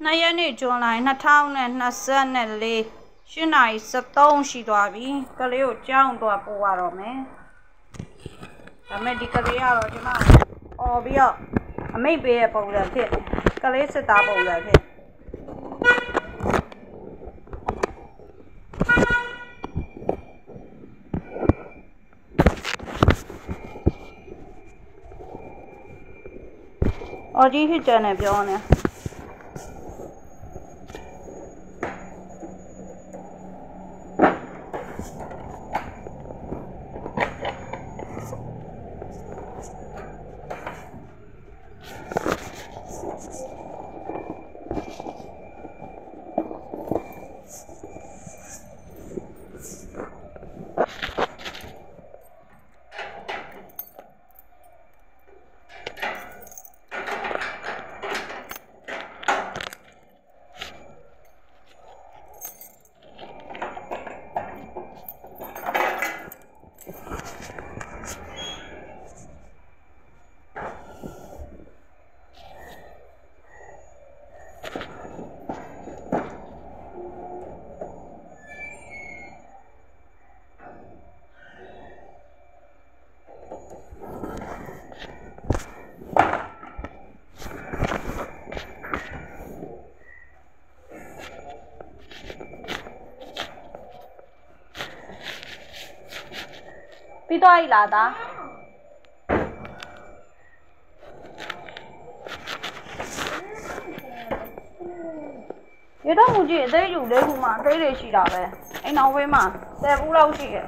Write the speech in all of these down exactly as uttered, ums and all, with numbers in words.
နှစ်ရက်နေ့ဇွန်လနှစ်ထောင်နဲ့နှစ်ဆယ်နဲ့လေးရှစ်နာရီဆယ်သုံးရှိသွားပြီကလေးကိုကြောင်းတော့ပို့ရတော့မယ်ဒါမဲ့ဒီကလေးကတော့ကျွန်မအော်ပြီးတော့အမိတ်ပေးရပုံစံဖြစ်ကလေးစစ်သားပုံစံဖြစ်အော်ကြီးဟစ်ကြနေပြောနေပြီးတော့လာတာရတော့မူကြီးအသေးယူလေးခုမှအသေးလေးရှိတာပဲအိမ်အောင်ဝေးမှာဆယ်ဘူးလောက်ရှိရဲ့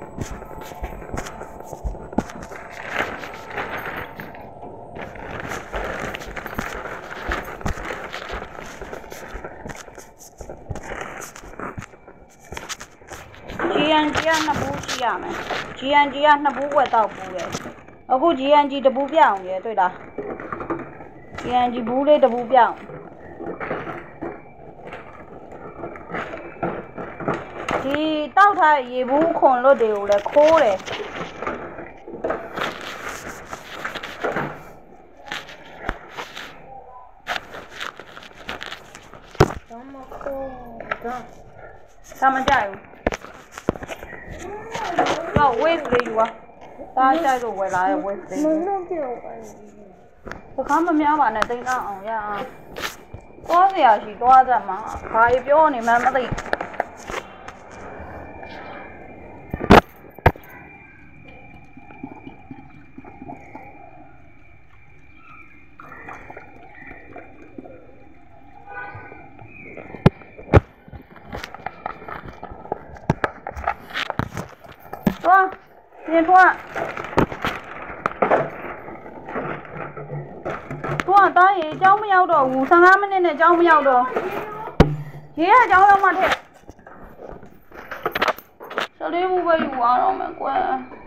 ဂျီအန်ဂျီကနှစ်ဘူးရှိရမယ်ဂျီအန်ဂျီကနှစ်ဘူးဝက်တော့ဘူးလေအခု ဂျီအန်ဂျီ တဘူးပြအောင်ရေတွေ့လား ဂျီအန်ဂျီ ဘူးလေးတဘူးပြအောင်ဒီတောက်ထားရေဘူးခွန်လွတ်တွေကိုလည်းခိုးတယ်တော့မခိုးတော့ဆမ်းမကြဘူးတော့ wave လေးယူပါတားကြိုက်လို့ဝယ်လာတဲ့ wave လေးမလို့ပြောပါဘူးဘာမှမများပါနဲ့တိတ်အောင်ရအောင်သွားစရာရှိသွားကြမှာဘာပြောနေမှမသိသွားပြင်ထွန်းသွားတားရေအเจ้าမရောက်တော့ဘူးဆယ်ငါးမိနစ်နဲ့အเจ้าမရောက်တော့ရေကအเจ้าရောက်မှထက်စလေးဘူးပဲယူသွားတော့မယ်ကွယ်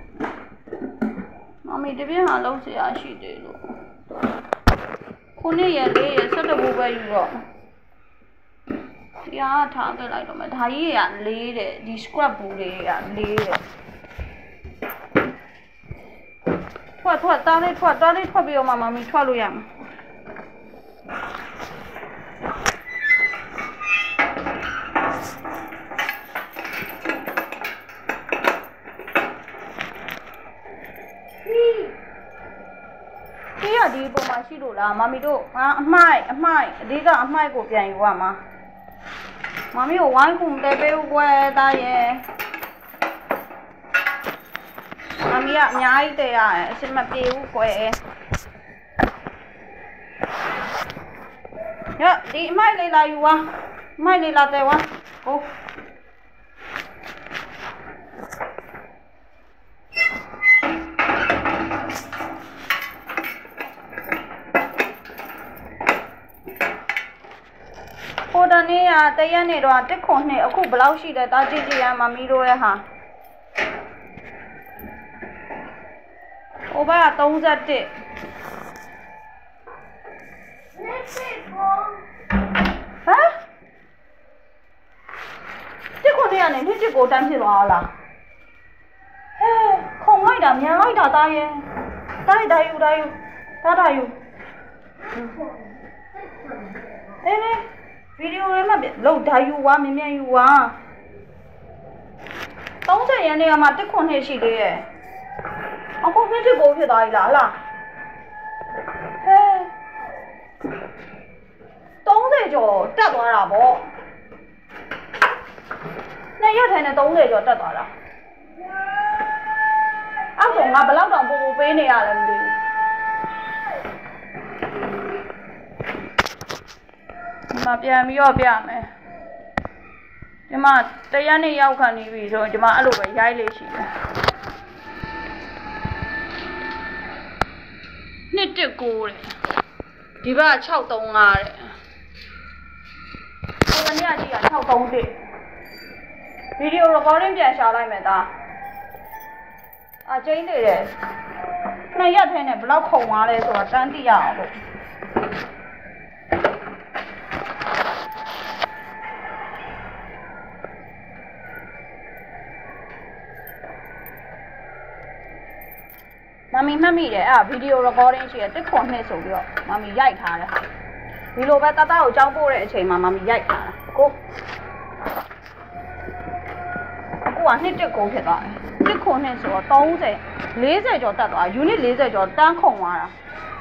မမီတပြင်းဟာလုံးစရာရှိတယ်လို့ခုနှစ်ရက်လေးရက်ဆက်တဘူးပဲယူတော့တရားထားခဲ့လိုက်တော့မယ်ဒါကြီးကလေးတယ်ဒီ scrap ဘူးလေးကလေးတယ်ထွက်ထွက်တားလေးထွက်တားလေးထွက်ပြီးတော့မှမမီထွက်လို့ရမှာဒီပုံမှာရှိလို့လားမမီတို့ငါအမိုက်အမိုက်အဓိကအမိုက်ကိုပြန်ယူရမှာမမီကိုဝိုင်းခုန်တဲပေးဦးကွယ်တားရဲ့မမီကအများကြီးတဲရတယ်အစင်မပြေဘူးကွယ်ရဒီအမိုက်လေးလာယူဝါအမိုက်လေးလာတဲဝါကိုဟိုတနေ့ကတရက်နေတော့တစ်ခွန်နှစ်အခုဘယ်လောက်ရှိလဲတာကြည့်ကြည့်ရမမီတို့ရဲ့ဟာဟိုဘက်ကသုံးဆယ့်တစ်ဟမ်တစ်ခွန်နှစ်ကနေနှစ်တစ်ကိုတန်းဖြစ်သွားလားဟဲခုံလိုက်တာမြန်လိုက်တာတာရဲ့တားတာယူတာယူတာတာယူအေးလေဗီဒီယိုထဲမှာလောက်ဓာယူဝါမြင်မြန်ယူဝါသုံးဆယ်ရန်နေရာမှာတစ်ခွန်နှစ်ရှိသေးရဲ့အခုနှစ်တစ်ကိုဖြစ်သွားပြီလားဟလားဟဲသုံးဆယ်ကျော်တက်သွားတာပေါ့နှစ်ရက်ထိုင်နဲ့သုံးဆယ်ကျော်တက်သွားတာအဲ့ဆိုငါဘယ်လောက်တောင်ပူပူပေးနေရလဲမသိဘူးဒီမှာပြန်ပြီးတော့ပြမယ်ဒီမှာတရက်နေ့ရောက်ခံနေပြီဆိုဒီမှာအဲ့လိုပဲရိုက်လေးရှိတယ်နှစ်တစ်ကိုတဲ့ဒီဘက်က၆သုံး၅တဲ့ဟိုကနေ့ကကြည့်က၆သုံးတစ်ဗီဒီယို recording ပြန်ရှာလိုက်မယ်သားအကျင်းနေတယ်နှစ်ရက်ထဲနဲ့ဘယ်လောက်ခုံသွားလဲဆိုတာတန်းသိရအောင်လို့မမီမှတ်မိတယ်အဲ့ဗီဒီယို recording ရှိရတစ်ခွန်နှစ်ဆိုပြီးတော့မမီရိုက်ထားတယ်ဒီလိုပဲတတကိုကြောင်းပို့တဲ့အချိန်မှာမမီရိုက်ထားတာကိုအခုကနှစ်တစ်ကိုဖြစ်သွားတယ်တစ်ခွန်နှစ်ဆိုတော့သုံးဆယ်လေးဆယ်ကျော်တက်သွား unit လေးဆယ်ကျော်တန်းခုံသွားတာ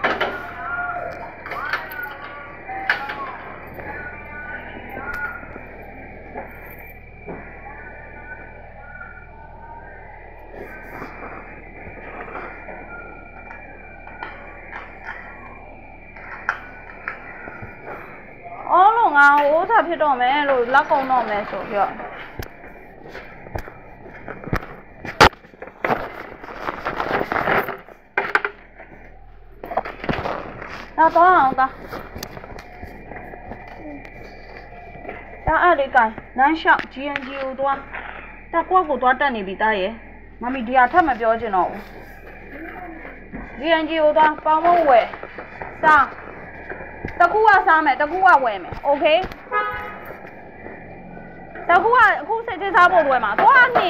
အော်လို့ငါဟိုးစားဖြစ်တော့မယ်လို့လက်ကုံတော့မယ်ဆိုပြီးတော့တော့တော့အောင်တာဒါအဲ့လေးကိုင်းနန်းလျှောက် ဂျီ အန် ဂျီ ကိုသွားတက်ကွက်ကိုသွားတက်နေပြီသားရဲ့မမီဒီယာထပ်မပြောချင်တော့ဘူး ဂျီ အန် ဂျီ ကိုသွားပေါင်းမဝယ်စားတကူကစားမယ်တကူကဝယ်မယ်โอเคတကူကအခုစိတ်ထဲစားဖို့ဝယ်မှာသွားနေ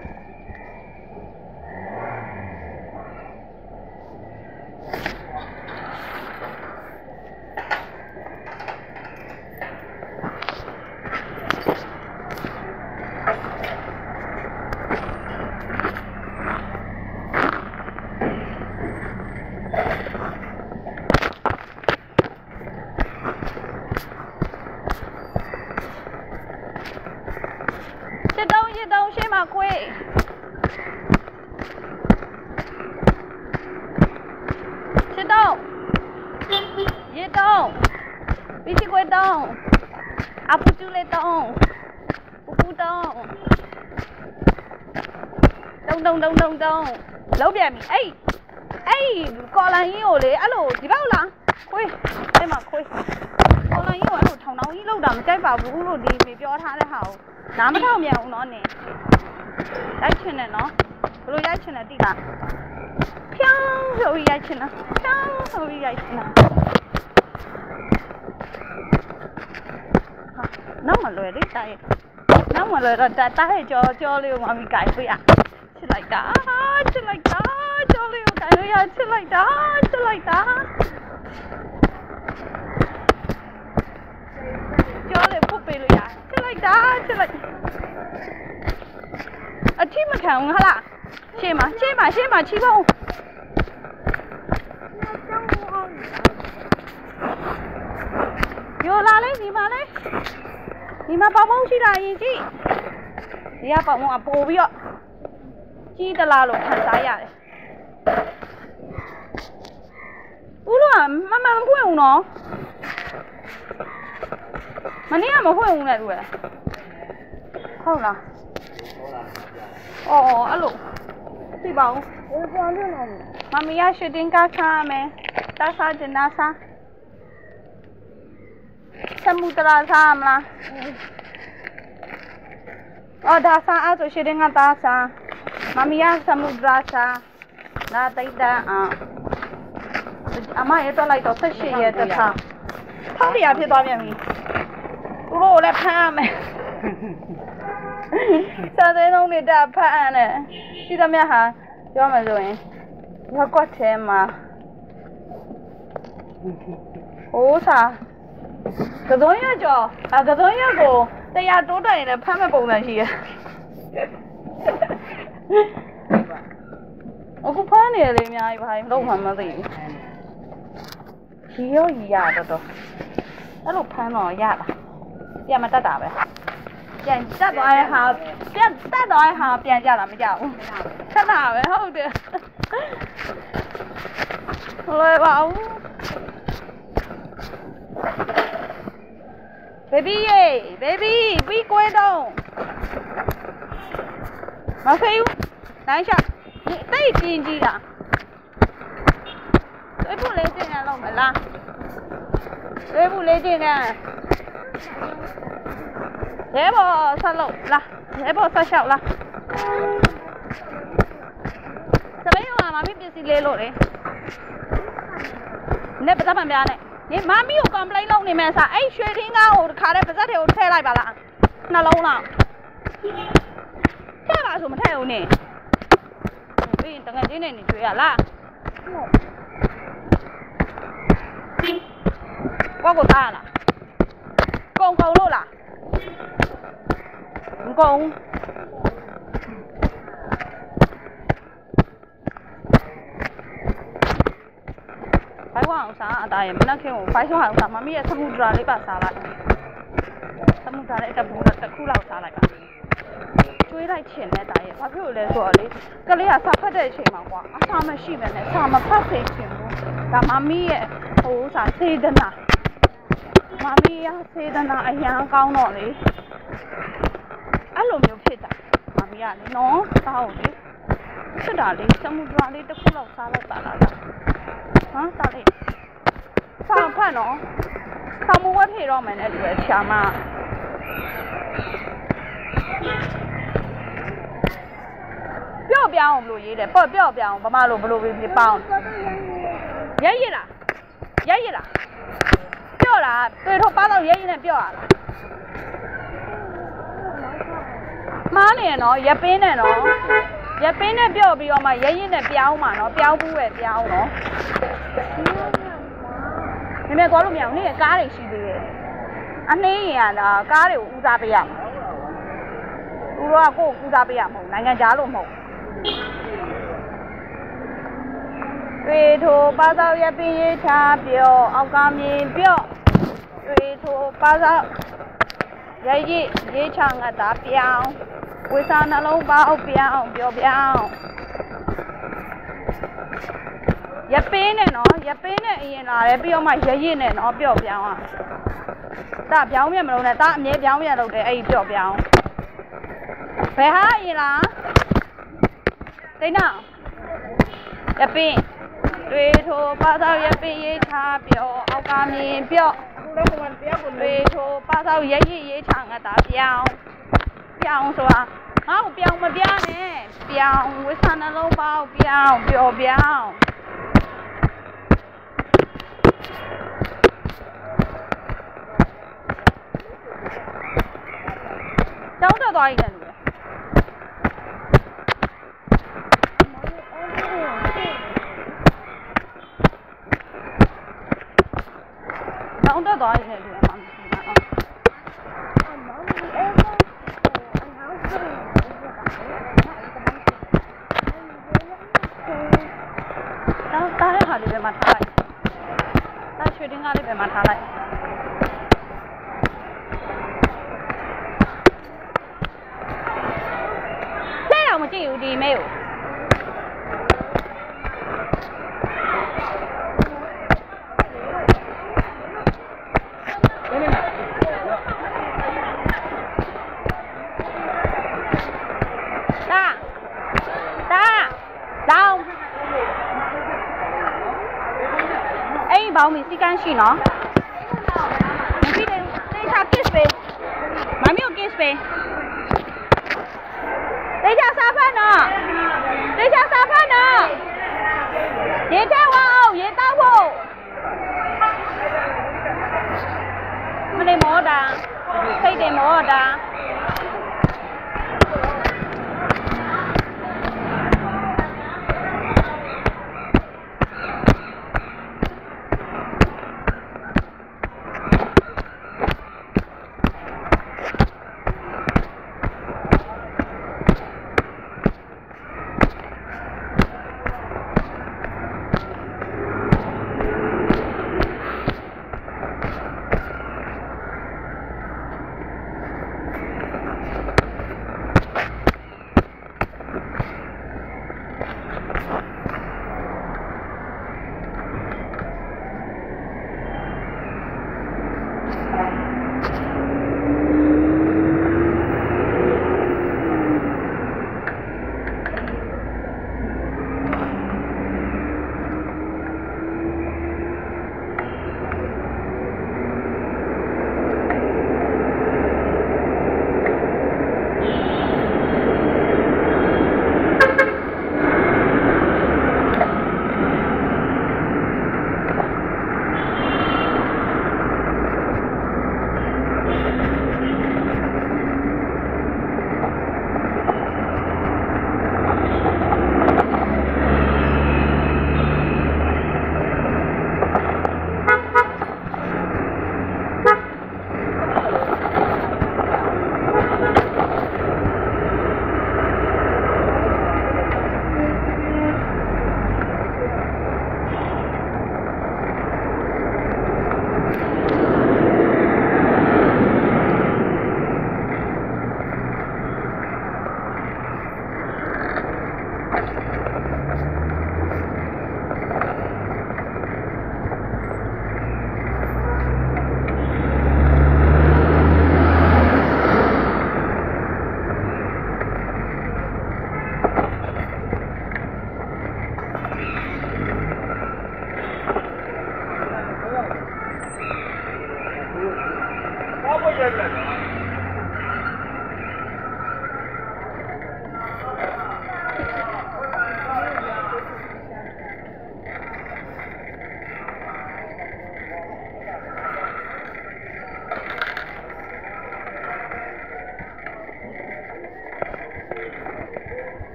ခွေးချစ်တော့ရေတော့ဘီချီခွေးတော့အပူကျူလေးတော့ပူပူတော့တုံတုံတုံတုံတုံလောက်ပြန်ပြီအေးအေးကော်လန်ကြီးကိုလေအဲ့လိုဒီဘက်လားခွေးအဲ့မှာခွေးကော်လန်ကြီးကိုအဲ့လိုထောင်ထောင်ကြီးလောက်တာမကြိုက်ပါဘူးလို့ဒီမေပြောထားတဲ့ဟာကိုနားမထောင်မြန်ဘူးနော်နင်ရိုက်ချင်တယ်နော်ဘယ်လိုရိုက်ချင်လဲသိလားဖြောင်းဆိုပြီးရိုက်ချင်တာဖြောင်းဆိုပြီးရိုက်ချင်တာနောက်မလွယ်လေးတိုက်နောက်မလွယ်တော့တိုက်ကြောကြောလေးကိုမမီကြိုက်ပေးရချစ်လိုက်တာချစ်လိုက်တာကြောလေးကိုကြိုက်လို့ရချစ်လိုက်တာချစ်လိုက်တာကြောလေးပုတ်ပေးလို့ရချစ်လိုက်တာချစ်လိုက်အထိမခံဘူးဟာလားရှေ့မှာရှေ့မှာရှေ့မှာချီဖို့ယောလာလေးဒီမှာလေးဒီမှာပေါပေါင်းရှိတာရင်ကြည့်ဒီကပေါပေါင်းအပို့ပြီးတော့ကြီးတလားလို့ခံစားရတယ်ဦးတော့မမမဖွင့်ဘူးနော်မနေ့ကမဖွင့်ဘူးနဲ့တူရဟုတ်လားအော်အဲ့လိုသိပါဦးဘယ်ပြန်ပြန်လာလဲမမီးရရှူတင်ကားခါမယ်တာစားကျင်နာစားသမုဒရာစားမလားအော်ဒါစားအဲ့ဆိုရှူတင်ကတာစားမမီးရသမုဒရာစားနာတိတ်တာအမရဲ့တော့လိုက်တော့ဆက်ရှိရဲ့တစ်ခါထောက်ရဖြစ်သွားပြန်ပြီသူတို့လည်းဖမ်းရမယ်စာသေးလုံးတွေတက်ဖတ်အံ့နဲ့ရှိသမျှဟာပြောမှဆိုရင်ရက်ကွက်ထဲမှာဟိုးစာ cái đó nhá cho à cái đó nhá cô đây nhà chỗ này là phát mấy bông này gì à我估翻嚟你咪係撈係咪哋？只有一壓得到，一路翻落壓啦，壓咪得打呗？變得到係下，變得到係下變壓啦咪壓，得打呗好啲。來吧，baby 耶 ，baby， 別過動，馬飛，等一下。你再进去啦，对不来进来老妹啦，对不来进来，这波杀路啦，这波杀小啦，怎么样啊？妈咪别是来路嘞，你不咋办别呢？你妈咪有讲来路你们啥？哎，雪天啊，我看来不咋条车来吧啦，那路啦，车吧什么车呢？等下今天你追啊啦！我個打啦，公公路啦，唔公。快過後生，但係唔得叫快啲後生，媽咪嘅生活你把沙拉，生活你就冇得得苦勞沙拉吧。追來錢呢，大爺，ဘာဖြစ်လို့လဲဆိုတော့လေကလေးကစာဖတ်တဲ့အချိန်မှာကွာအစာမရှိပဲနဲ့စာမဖတ်စေချင်ဘူးဒါမမီးရဲ့ဟိုစာစေတနာမမီးရစေတနာအရန်ကောင်းတော့လေအဲ့လိုမျိုးဖြစ်တာမမီးကလေနော်တောင်းလေဖြစ်တာလေစမှုဒရာလေးတစ်ခုလောက်စားလိုက်ပါလားဟမ်တာလေစာဖတ်နော်စာမဝတ်ဖြေတော့မယ်နဲ့ဒီပဲဆရာမပြော့ပြောင်းဘလို့ရေးတယ်ပေါ့ပြော့ပြောင်းဗမာလိုဘလို့ပြီးပေါင်းရဲရလားရဲရလားပြော့လားတွေ့တော့ပါတော့ရဲရနဲ့ပြော့ရလားမားနေနော်ရပင်းနဲ့နော်ရပင်းနဲ့ပြော့ပြီးတော့မှရဲရနဲ့ပြောင်းမှာနော်ပြောင်းဘူးပဲပြောင်းနော်နည်းနည်းသွားလို့မရဘူးနေ့ကားတွေရှိသေးတယ်အနှင်းရင်ကကားတွေကိုဦးစားပေးရမှာသူတို့ကကိုယ်ဦးစားပေးရမဟုတ်နိုင်ငံခြားလို့မဟုတ်တွေ့ထိုပါသောရပင်ရချပြော့အောက်ကမြင်ပြော့တွေ့ထိုပါသောရရရေးချငတ်တာပြောင်းဝိစာနှလုံးပေါက်ပြောင်းပြောပြောင်းရပင်းနဲ့နော်ရပင်းနဲ့အရင်လာတယ်ပြီးတော့မှရရနဲ့နော်ပြော့ပြောင်းอ่ะဒါပြောင်းမြတ်မလို့နဲ့ဒါအမြဲပြောင်းမြတ်လုပ်တယ်အဲ့ဒီပြော့ပြောင်းဘယ်ဟာအရင်လားတိတ်နာရပင်းတွေ့ထိုပါသောရပင်းရေးချပြော့အောက်ကမြင်ပြော့တွေ့ထိုပါသောရရရေးချငတ်တာပြောင်းပြောင်းဆိုတာငါ့ကိုပြောင်းမပြနဲ့ပြောင်းဝိဆာနှလုံးပေါက်ပြောင်းပြောပြောင်းကျောင်းတက်သွားရင်လည်းကျောင်းတက်သွားရင်လည်းမှမရှိပါဘူးတားရဟာလေးပဲမှထားလိုက်တားရွှေတင်းကားလေးပဲမှထားလိုက်လဲတော့မကြည့်ဘူးဒီမဲကို包米是干洗喏，你记得等一下 kiss 呗，妈咪有 kiss 呗，等一下沙发呢，等一下沙发呢，别太晚哦，别打我，没得毛的，可以得毛的。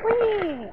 Whee!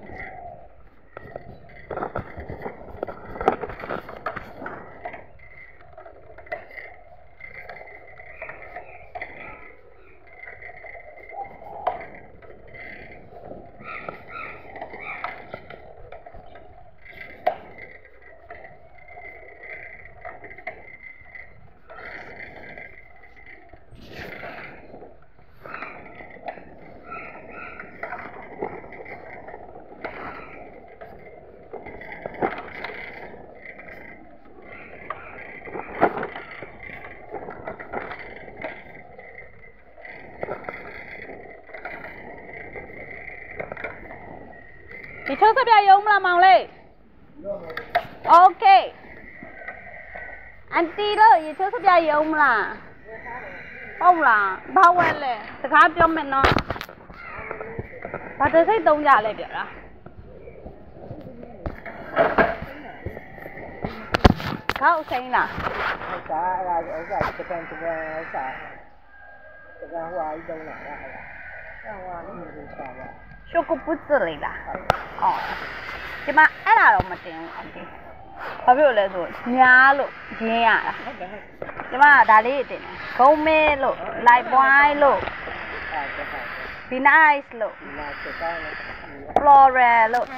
Chị cho sắp ra dùng là màu lên. Ok. Anh tí đó, chị cho sắp ra dùng là không là bao quen lên. Thực hấp cho mình nó. Và tôi thấy tung ra lên được đó. Khá xanh nè. Cả là ở cái cái cái cái cái cái hoa ở đâu nè. Cái hoa nó nhiều sao vậy? Số cô bút tử lên là. Ờ. Chứ mà ấy là đâu mà tiền anh đi. Bao nhiêu lên rồi? Nhà luôn, nhà. Chứ mà đã đi tiền. Câu mê luôn, lại boy luôn. Be nice luôn. Flora luôn.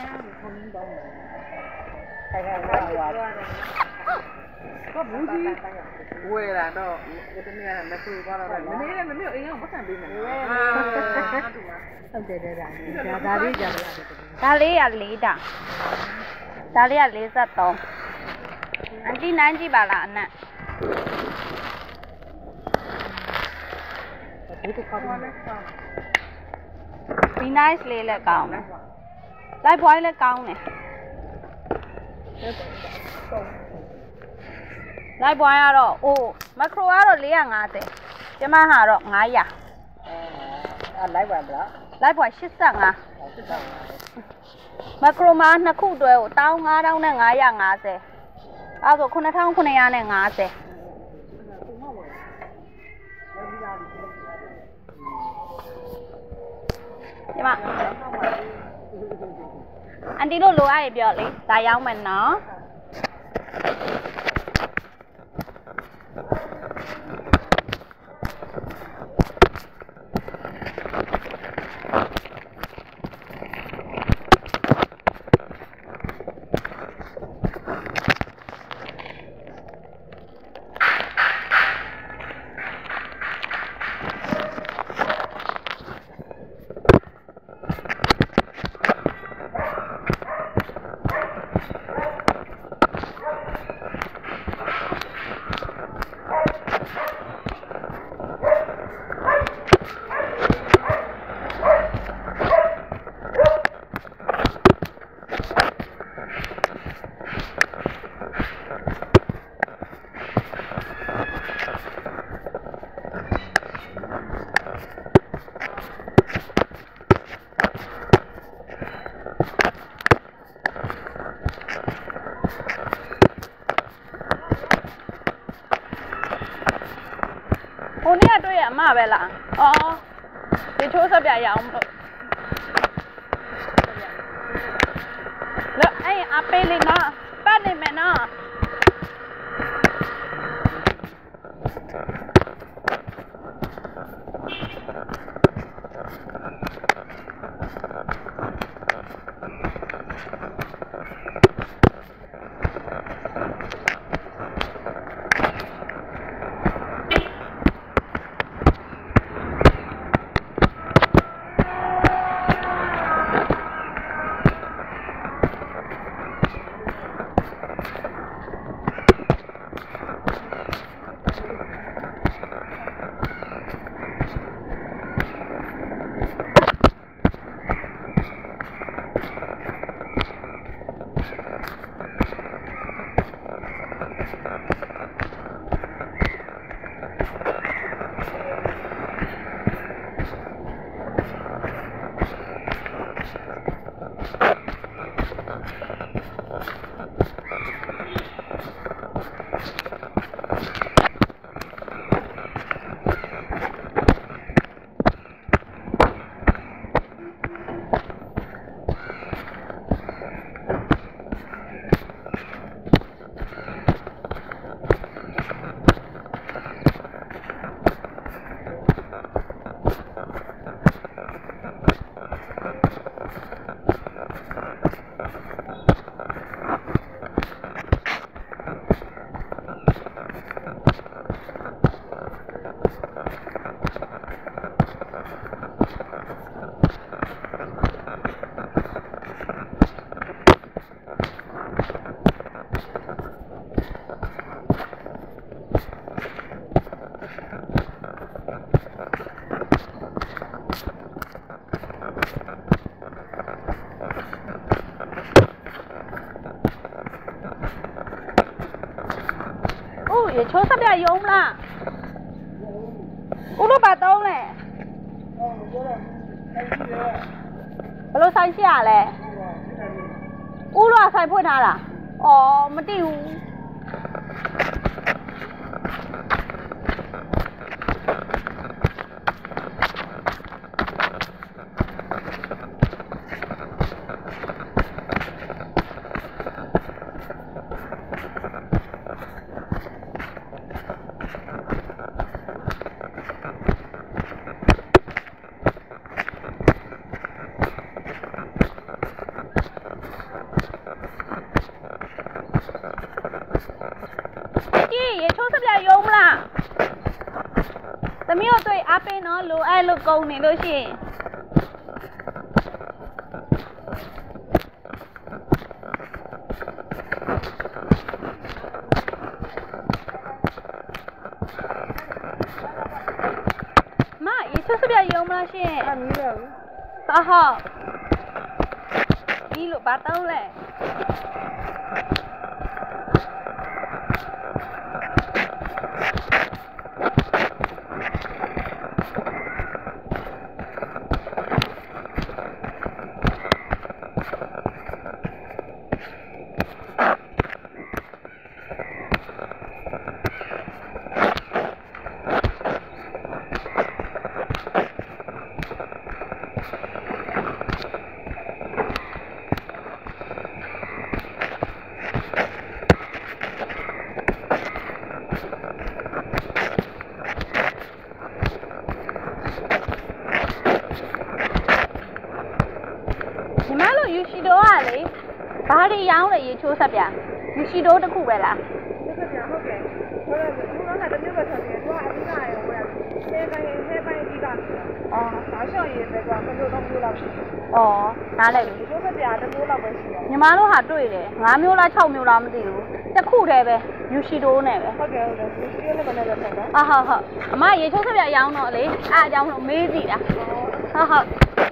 Có bún gì? Quê là đó, cái tên này là tôi qua là mình nghĩ là mình biết ý không có thằng đi mình. Không thể để ra, ra đi ra. Dali à lý da. Dali à lý sa to. Anh đi nán chi bà là anh ạ. Be nice lấy lại cao nè. Lại boy lại cao nè. Lại boy à rồi, ô, macro à rồi lấy à ngã thế. Chứ mà hà rồi ngã ya. Anh lấy vào đó. Lại boy shit sang à. Macro mà nó khu đuôi, tao ngã đâu nè ngã ya ngã thế. À rồi khu này thang khu này à nè ngã thế. Nhưng mà anh đi đâu lúa ai biểu lý, tại sao mình nó hôm nay tôi ăn mà vậy là, ờ, đi chỗ sắp nhà ông rồi, lỡ ai à bê lên nó, bắt lên mẹ nó. ရေချိုးစပြရုံမလားဦးတို့ဘာတုံးလဲဘယ်လိုဆိုင်ရှိရလဲဦးတို့ကဆိုင်ဖွင့်ထားလားအော်မသိဘူးရေချိုးစပြရုံမလားသမီးတို့တွေ့အားပေးနော်လိုအဲ့လိုကုန်နေလို့ရှိရင်မရေချိုးစပြရုံမလားရှင်အမီးလို့ဟာဟာဒီလိုဘာတောင်းလဲယူရှိတိုးကလေဘာတွေရောင်းလဲရေချိုးဆက်ပြယူရှိတိုးတစ်ခုပဲလားဆက်ပြဟုတ်ကဲ့ဟိုကသူကလည်းတမျိုးပဲဆက်တယ်သူကအပြီးသားရောဟိုကဆဲပိုင်းဆဲပိုင်းအပြီးသားဆိုတာအော်ဒါရှော့ရေးပဲကွာဘယ်လိုတော့မျိုးလောက်ရှိအော်နားလဲပြီချိုးဆက်ပြတမျိုးလောက်ပဲရှိတယ်ညီမတို့ဟာတွေ့တယ်၅မျိုးလား၆မျိုးလားမသိဘူးတစ်ခုတည်းပဲယူရှိတိုးနဲ့ပဲဟုတ်ကဲ့ဟုတ်ကဲ့ယူရှိတိုးနဲ့ပဲလည်းဆက်တော့ဟာဟုတ်ဟုတ်အမရေချိုးဆက်ပြရောင်းတော့လေအားအကြောင်းလို့မေးစီတာဟုတ်ဟုတ်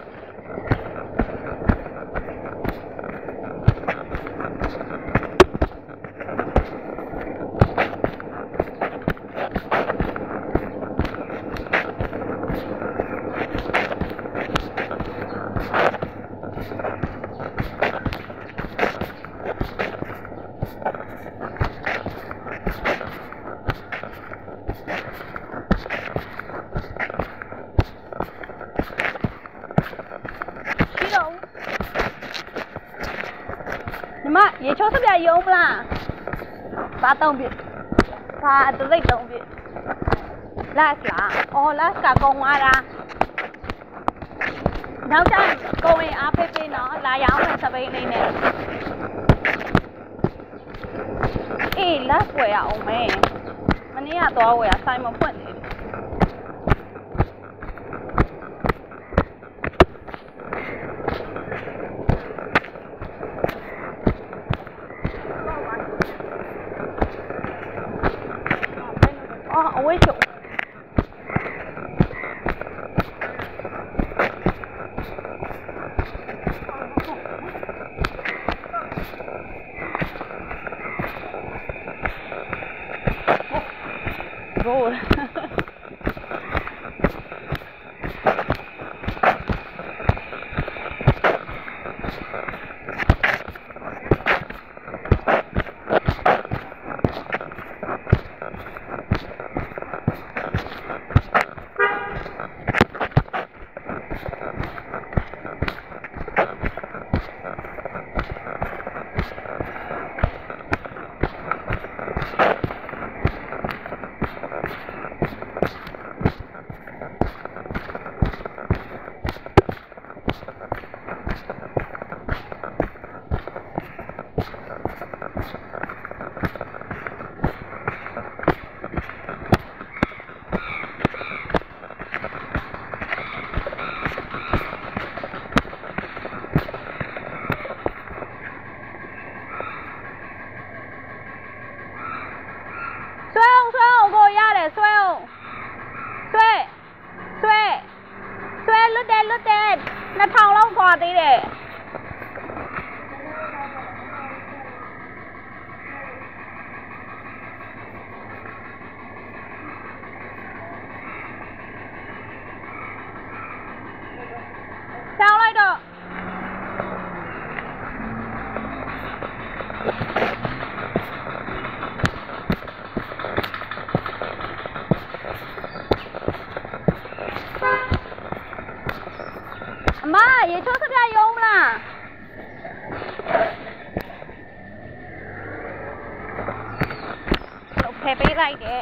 ညီမရေချိုးစပြရုံမလားဘာတောင်းပြဘာတသိတောင်းပြလက်လားအော်လက်ကကုံသွားတာနောက်ကျကုံရင်အားဖေးဖေးနော်လာရောင်းမယ်စပိန်လေးနဲ့အေးလက်ဝယ်ရအောင်မယ်မနေ့ကတော့ဝယ်ရဆိုင်မဖွင့်သေး哦，我也有。够了。 အမရေချိုးစပြရုံးမလားဖယ်ပေးလိုက်တယ်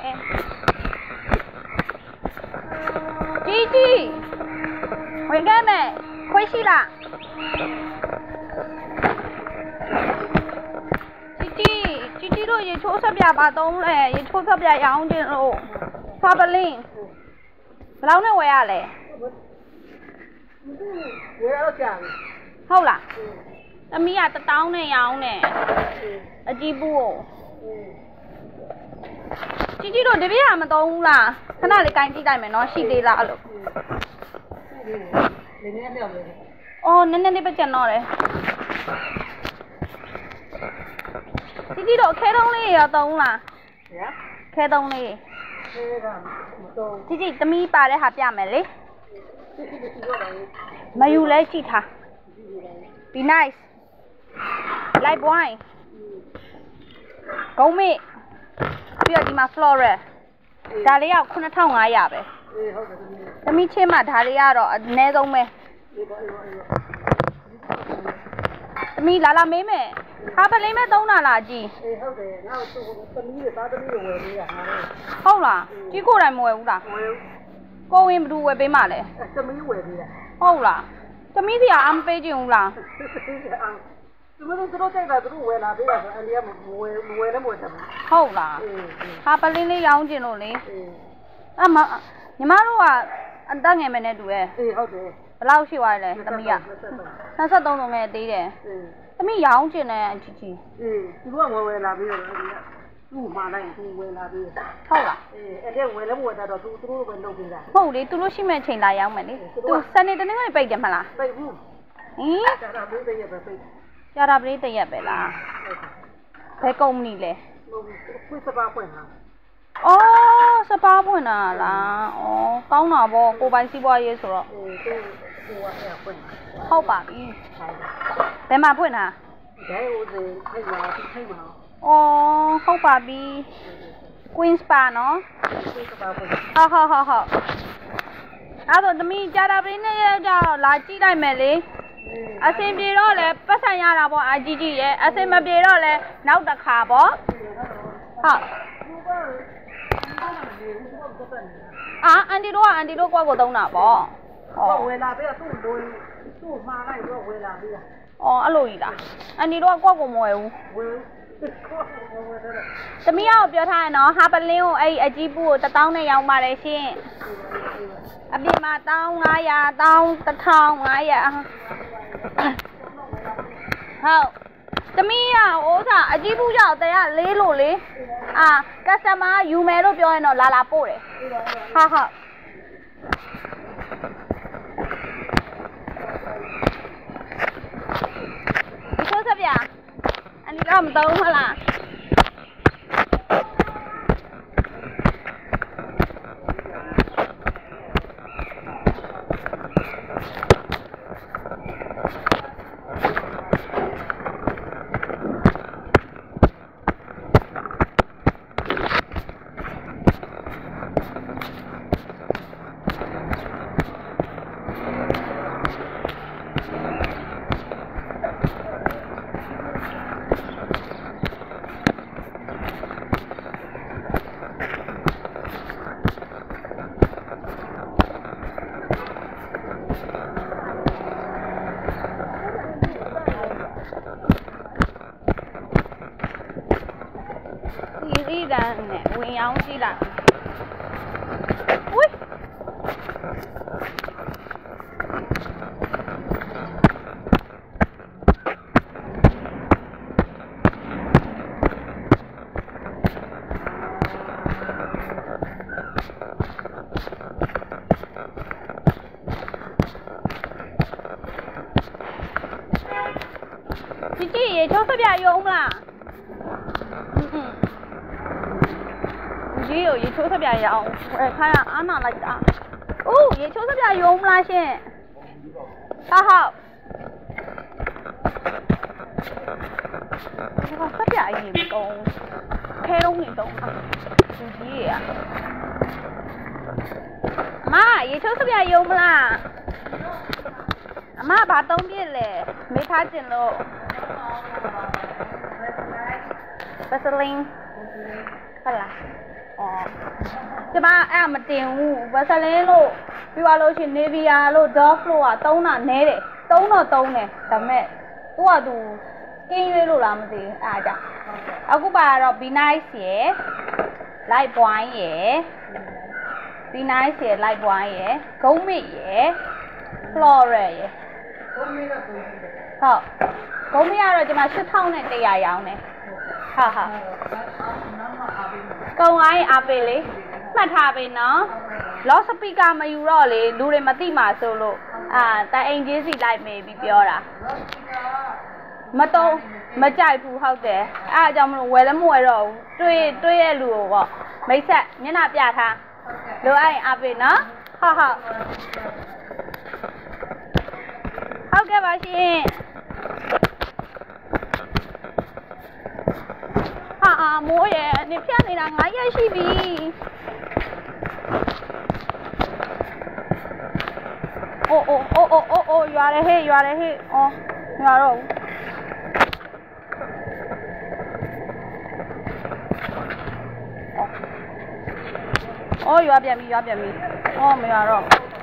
ជីជីဝင်ခဲ့မယ်ခွေးရှိလားជីជីជីជីတို့ရေချိုးစပြပါသုံးလဲရေချိုးစပြရောင်းတင်လို့ဖာပလင်းဘယ်လောက်နဲ့ဝယ်ရလဲဝယ်တော့ကြာပြီဟုတ်လားသမီးကတစ်တောင်းနဲ့ရောင်းတယ်အကြီးပူကိုជីជីတို့ဒီပြည့်ဟာမသုံးဘူးလားခဏလေးကင်ကြည့်လိုက်မယ်နော်ရှိသေးလားလို့နည်းနည်းပြောမယ်အော်နည်းနည်းလေးပဲကျန်တော့တယ်ជីជីတို့ခဲတုံးလေးရောသုံးလားဟမ်ခဲတုံးလေးခဲကမသုံးជីជីသမီးပါတဲ့ဟာပြမယ်လေမယူလဲကြည့်ထား be nice light wine ဂုံးမေပြီးတော့ဒီမှာ floral ဒါလေးကခုနှစ်ထောင်ငါးရာပဲအေးဟုတ်တယ်သမီးချင်းမှဒါလေးကတော့အနည်းဆုံးပဲအေးပါအေးပါအေးပါသမီးလာလာမေးမယ်ဟာပလင်းမဲ့သုံးတာလားကြည်အေးဟုတ်တယ်ငါ့ကိုသမီးရဲ့သားသမီးကိုဝယ်ပေးရငါလည်းဟုတ်လားကြီးကိုယ်တိုင်မဝယ်ဘူးလားဝယ်ကိုဝင်ဘယ်သူဝယ်ပေးမှလဲသမီးဝယ်ပေးတာဟုတ်လားသမီးစီကအမပေးချင်ဘူးလားသူတို့သူတို့ကြိုက်တာသူတို့ဝယ်လာပေးတာဆိုအန်ဒီကမဝယ်မဝယ်လည်းမဝယ်တယ်ဟုတ်လားဟာပလင်းလေးရောင်းကျင်လို့လေအမညီမတို့ကအတက်ငယ်မယ်နဲ့တူရဲ့အေးဟုတ်တယ်ဘယ်လောက်ရှိသွားလဲသမီးကနှစ်ဆသုံးလုံးနဲ့သေးတယ်သမီးရောင်းကျင်တယ်အချီချီအေးသူတို့ကဝယ်ဝယ်လာပေးတော့အဲ့ဒီကသူ့မှာလိုက်သူဝယ်လာပေးဟုတ်လားအေးအဲ့ဒါဝယ်လည်းမဝယ်တော့သူသူတို့ပဲလုပ်ပေးတာဟုတ်လေသူတို့ရှိမဲ့ချိန်လာရောက်မယ်လေသူစနေတနေ့ကပိတ်တယ်မလားပိတ်ဘူးဟင်ကြာတာပေးတဲ့ရပဲပိတ်ကြာတာပေးတဲ့ရပဲလားဘယ်ကုမ္ပဏီလဲခွေးစပါးဖွင့်တာအော်စပါးဖွင့်တာလားအော်ကောင်းတာပေါ့ကိုပိုင်စီးပွားရေးဆိုတော့အေးသူဟိုကအဲ့ဖွင့်ဟုတ်ပါပြီဘယ်မှာဖွင့်တာဒဲဦးစင်ထိုက်ပါထိုက်ပါအော်ဟုတ်ပါပြီ Queen Spa နော်ခွေးစပါးဖွင့်ဟုတ်ဟုတ်ဟုတ်ဟုတ်အဲ့တော့သမီးကြာတာပေးနေရကြတော့လာကြည့်လိုက်မယ်လေအစင်ပြေတော့လဲပတ်ဆိုင်ရတာပေါ့အကြီးကြီးရဲ့အစင်မပြေတော့လဲနောက်တစ်ခါပေါ့ဟုတ်အာအန်တီတို့ကအန်တီတို့ကွက်ကိုသုံးတာပေါ့ဟောဝယ်လာပေးသူ့လိုသူ့မှားလိုက်တော့ဝယ်လာပေးတာအော်အဲ့လိုကြီးလားအန်တီတို့ကကွက်ကိုမဝယ်ဘူးဝယ်သမီးရောက်ပြောထားရနော်ဟာပလင်းကိုအဲ့အကြီးပူကိုတစ်တောင်းနဲ့ရောင်းပါတယ်ရှင်အပြင်မှာတောင်းငါးရာတောင်းတစ်ထောင်ငါးရာဟုတ်သမီးရဟိုးစားအကြီးပူကြောက်တရားလေးလို့လေအာကစတမာယူမယ်လို့ပြောရင်တော့လာလာပို့တယ်ဟာဟုတ်ဒီဆိုစပြအန်ဒီတော့မသုံးမလားစီရီတန်းနဲ့ဝင်ရောင်းကြည့်လိုက်ဝိជីជីရေချိုးစပြရုံမလားကြီးကိုရေချိုးစပြရအောင်ခိုင်းအားနာလိုက်တာ။အိုးရေချိုးစပြရုံမလားရှင်။ဟာဟုတ် Nó sắp dạy gì mà cô theo đúng gì đúng à từ gì à má vậy chú sắp dạy dùng là má bà tông biết lệ mấy tháng trên lộ Vaseline phải là ờ chứ ba em mà tiền Vaseline lộ bây giờ lộ chỉ Nivea lộ Dove lộ à tông nào nè đấy tông nào tông nè tầm mẹ tôi à tôi kinh với lộ làm gì à chả aku bà rồi be nice ye lại boy ye be nice ye lại boy ye gấu mị ye flora ye hả gấu mị rồi chứ mà xuất thông này để dài dài này hả hả câu ai áp về mà thà về nó lo speaker mà yêu rồi lấy đủ để mà tí mà solo à tại anh chỉ gì lại mày bị biểu ra mà tôi mà chạy phụ học thế à trong lúc về là mua rồi truy truy lùa vợ mấy sẽ như nào bây thà lùa ai áp về nó ha ha học cái bài gì ha ha mua vậy你骗你啦我也是比ô ô ô ô ô ô vào đây hết vào đây hết ô vào rồi ô vào biển mi vào biển mi ô mới vào rồi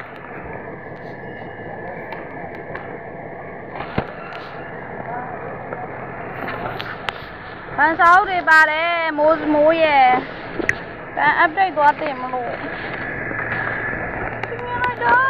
tháng sáu thì bà đấy mua mua gì cái update tôi tìm mà luôn như này đó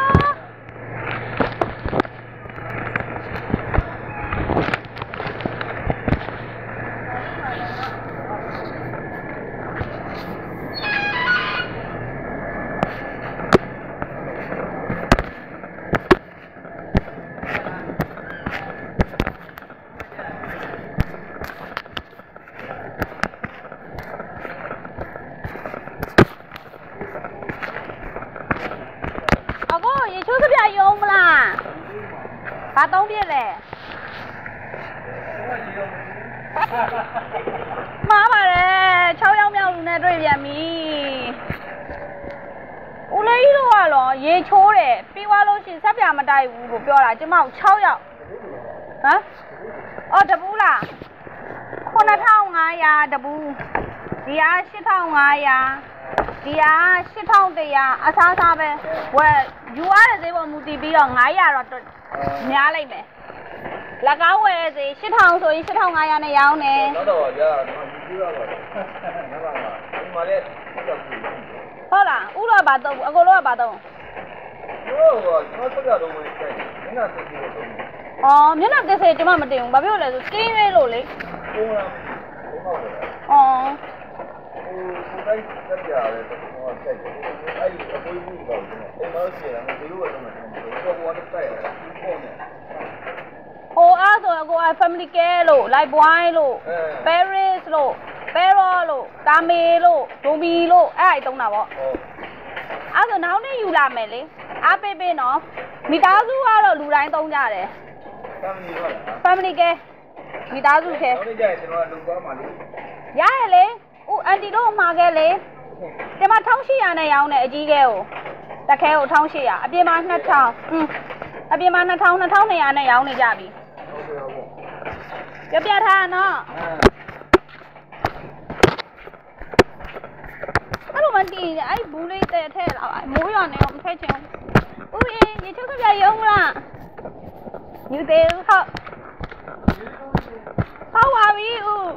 bà tông biết lệ má bà đấy cháu nhau nhau này rồi biển mi u lấy luôn rồi ye chố đấy bây giờ lúc xin sắp nhà mà đại u biểu là chứ mà cháu nhau hả ờ đập u là con nó thao ngay ya đập u đi à shit thao ngay ya đi à shit thao đấy ya à sao sao vậy vậy you are the one who did it ngay ya rồi nhà lại mẹ là cáo về gì shit thao rồi shit thao ngay ya này yao nè thôi là u lo bà đâu cô lo bà đâu ờ miễn là cái gì chứ mà mình tìm bà biết là cái này rồi đấy ờ ô à rồi cô ai family care lo lại boy lo Paris lo Pero lo Kame lo Domi lo ai tông nào vậy à rồi nào này yêu làm mày lấy à bê bê nó mi ta du à rồi lù đánh tông ra đấy family care mi ta du khe giá lấy u anh đi đâu mà cái lấy thế mà thông xí à này ao này gì cái ô ta cái ô thông xí à à bên mà nát thau ừ à bên mà nát thau nát thau này à này ao này ra bị cái bên tha nó anh mà đi ai bù lấy thế thế là mũi rồi này ông thấy chưa ui vậy chú có gì không là như thế không không à vì u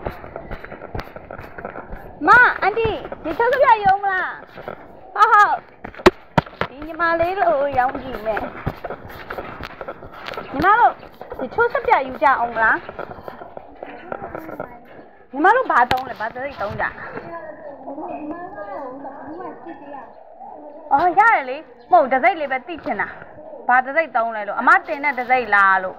má anh đi vậy chú có gì không là không không đi nhưng mà lấy rồi giống gì nè nhưng mà lúc thì chú sắp ra yêu cha ông là nhưng mà lúc bà tông lại bà tới tông ra ờ ra rồi lấy một đợt dây lấy bé tít thế nào bà đợt dây tông này luôn à mắt tên này đợt dây là luôn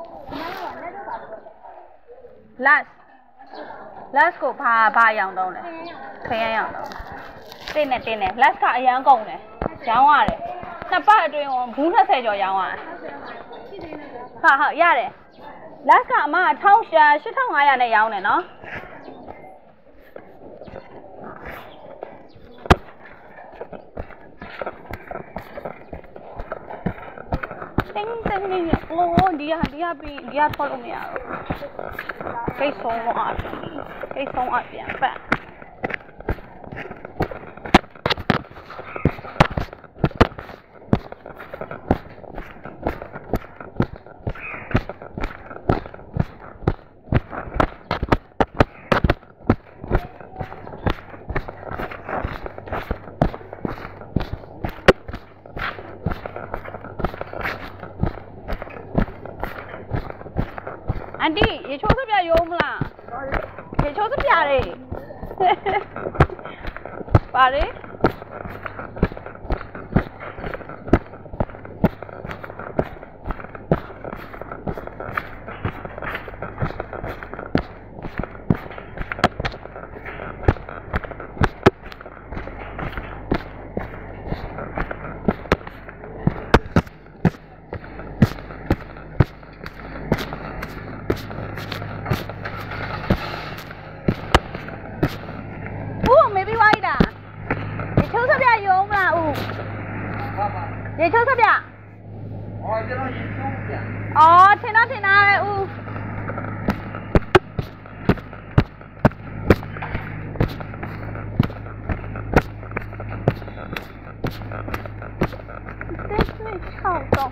last last của bà bà yang tông này thấy yang tông tên này tên này last cả yang công này yang hoa này nãy bà ở đây ông bốn mươi sáu cho yang hoa ha ha ra rồi lát cả mà thâu shit thâu ngay này giàu này nó tinh tinh đi ô đi à đi à bị đi à thôi luôn à cái số à cái số à biển bạn anh đi ये छोड़ सब या योग ला ये छोड़ सब या रे पारे ये छोड़ सब या ờ thế nó thế nào u Tết này chào cậu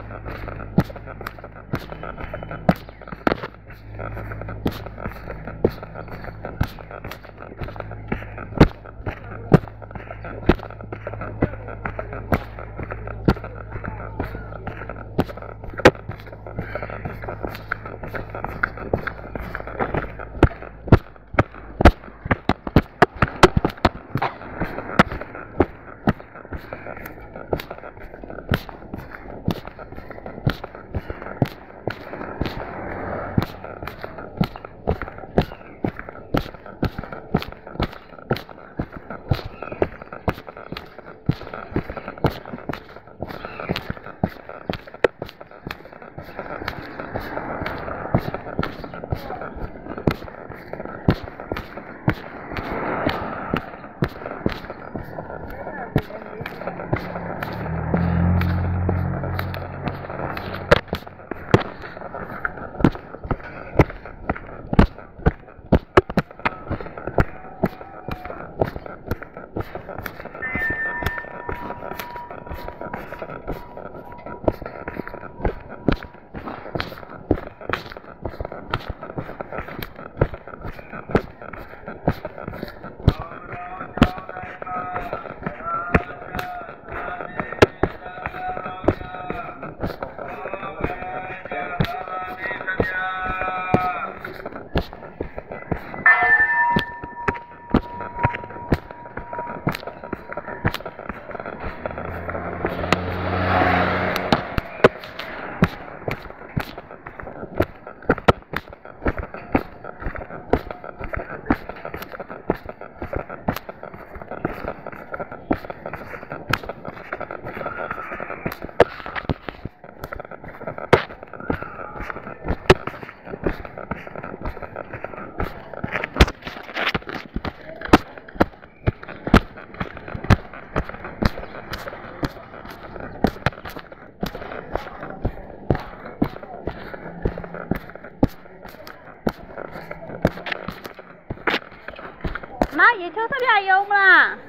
ये छोड़ सब या योग ला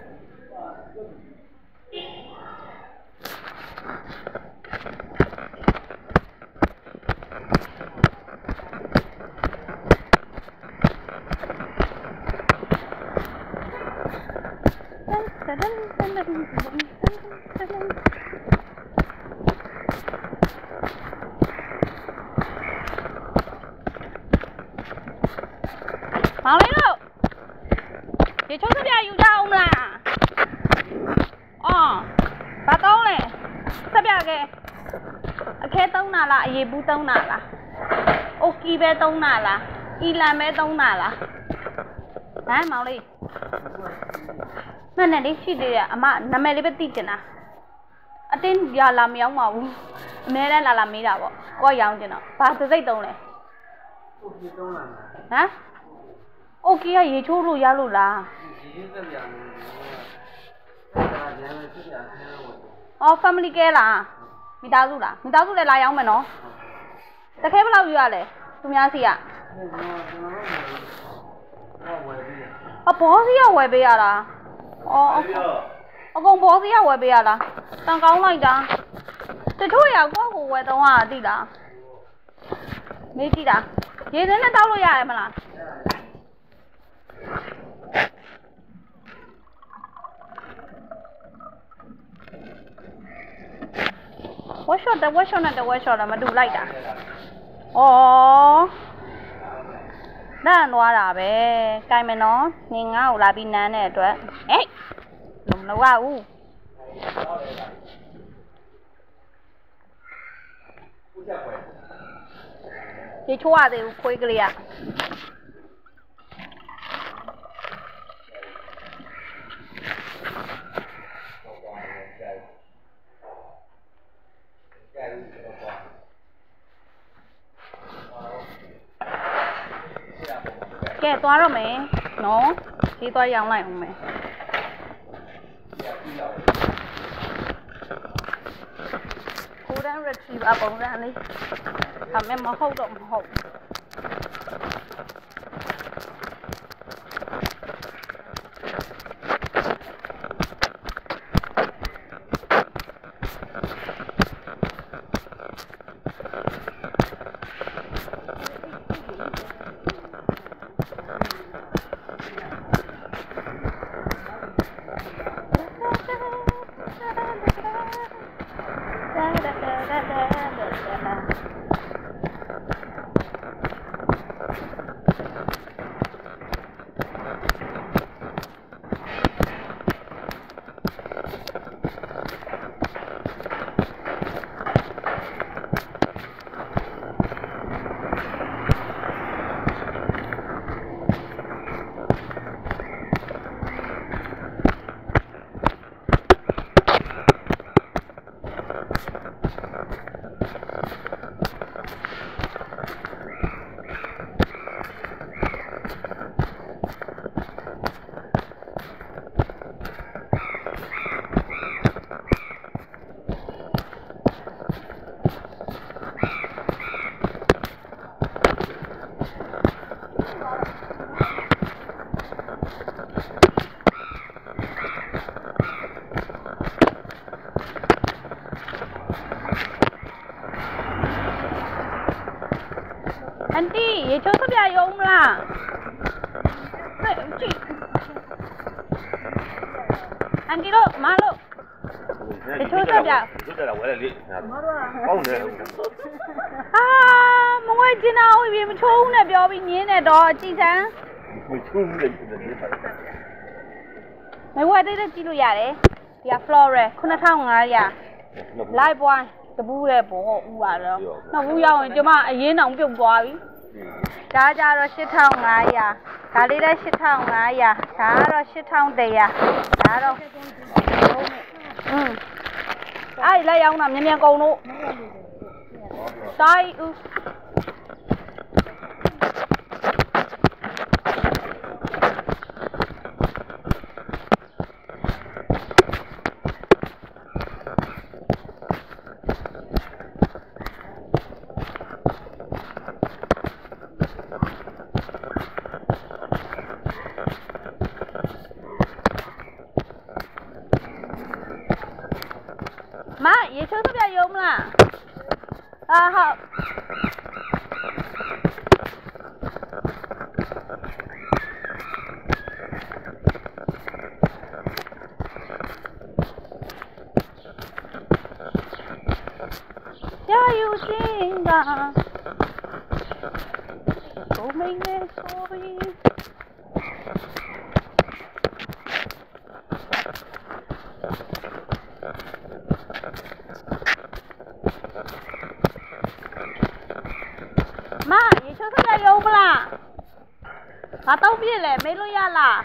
vào lấy đâu ये छोड़ सब या योग जाओ ला ờ bà tông này सब या cái cái tông nào là ये bu tông nào là ok bé tông nào là ilan bé tông nào là hả mau đi mày này đi xí đi à mà nằm mày đi bé tít na à tên giờ làm gì ông màu mẹ đây là làm gì đâu có giàu chứ nào bà từ dây tông này hả ô kia gì chú luôn giá luôn là ô family care là mi ta luôn là mi ta luôn là lại ông mày nó ta thấy bao nhiêu rồi tụi mình gì à à bỏ gì à quay về à là ờ ờ con bỏ gì à quay về à là tăng cao lại đã tôi thôi à có cô quay đâu à đi đã mấy đi đã vậy nên nó tao luôn à mà là what shot the what shot and the what shot là mà đủ lại đã ồ đã nói là bé cái mà nó nhìn ngáo là bên này này rồi ấy đúng đâu à u chị chua thì khui cái gì à kẻ toa rồi mẹ nó chỉ toa dòng này không mẹ cô đang retrieve à bóng ra đi thầm em mà hâu động hậu Auntie, ये छोटा भी आया हूँ ना। Auntie लो, माँ लो। ये छोटा भी आ। छोटा là quậy là đi. Không nữa. À, mọi người chỉ nào vì mình chung này biểu bị nhỉ này đó chị sao? Mình chung là gì vậy? Mấy người đây là chỉ lo nhà đấy. Thì Flore, con nó thằng ngài à. Lại boy. cái bù này bỏ u à đó nó u nhau chứ mà yên nó cũng quá đi cá ra rồi xịt thau ngay à cá đi ra xịt thau ngay à cá rồi xịt thau đây à cá rồi ừ ai lấy ông nằm nhanh câu nụ sai ừ má vậy chứ nó ra dùng là à hả cho yêu xin ta của mình nghe sorry má vậy chứ nó ra dùng là à tao biết là mấy lối ra là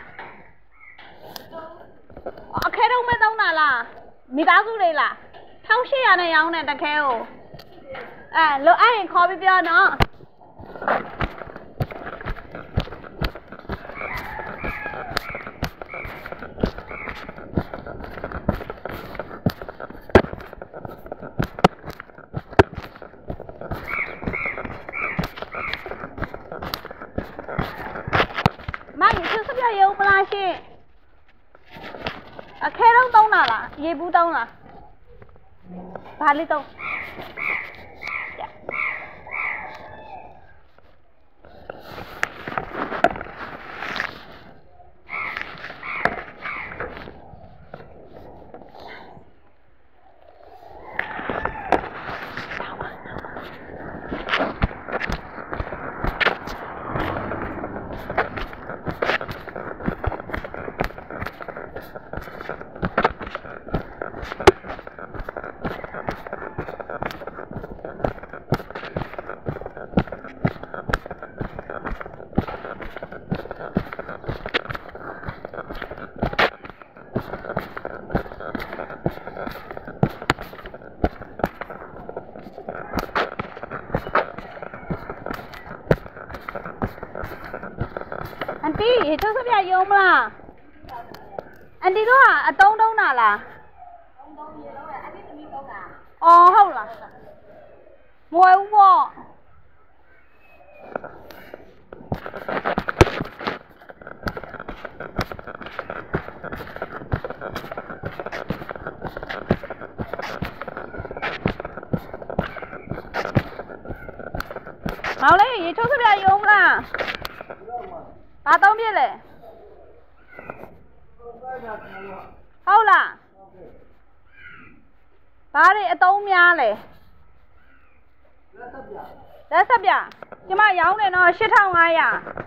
à khai đâu mấy đâu nào là mi đá xuống đây là thao xe này ông này ta kêu à lỡ ai khó bị bia nó ပြရုံမလားရှင်အခဲတော့သုံးတာလားရေဘူးသုံးလားဘာလေးသုံးအန်တီရေချိုးစပြရုံမလားအန်တီတို့ကအတုံးတုံးတာလားတုံးတုံးရေလုံးတယ်အန်တီသမီးတုံးတာအော်ဟုတ်လားမဝဲဘူးပေါ့မောင်လေးရေချိုးစပြရုံမလားဘာသုံးပြည့်လဲဟုတ်လားဘာတွေအတုံးများလဲလက်ဆက်ပြကျမရောင်းတယ်နော်ရှစ်ထောင်ငါးရာ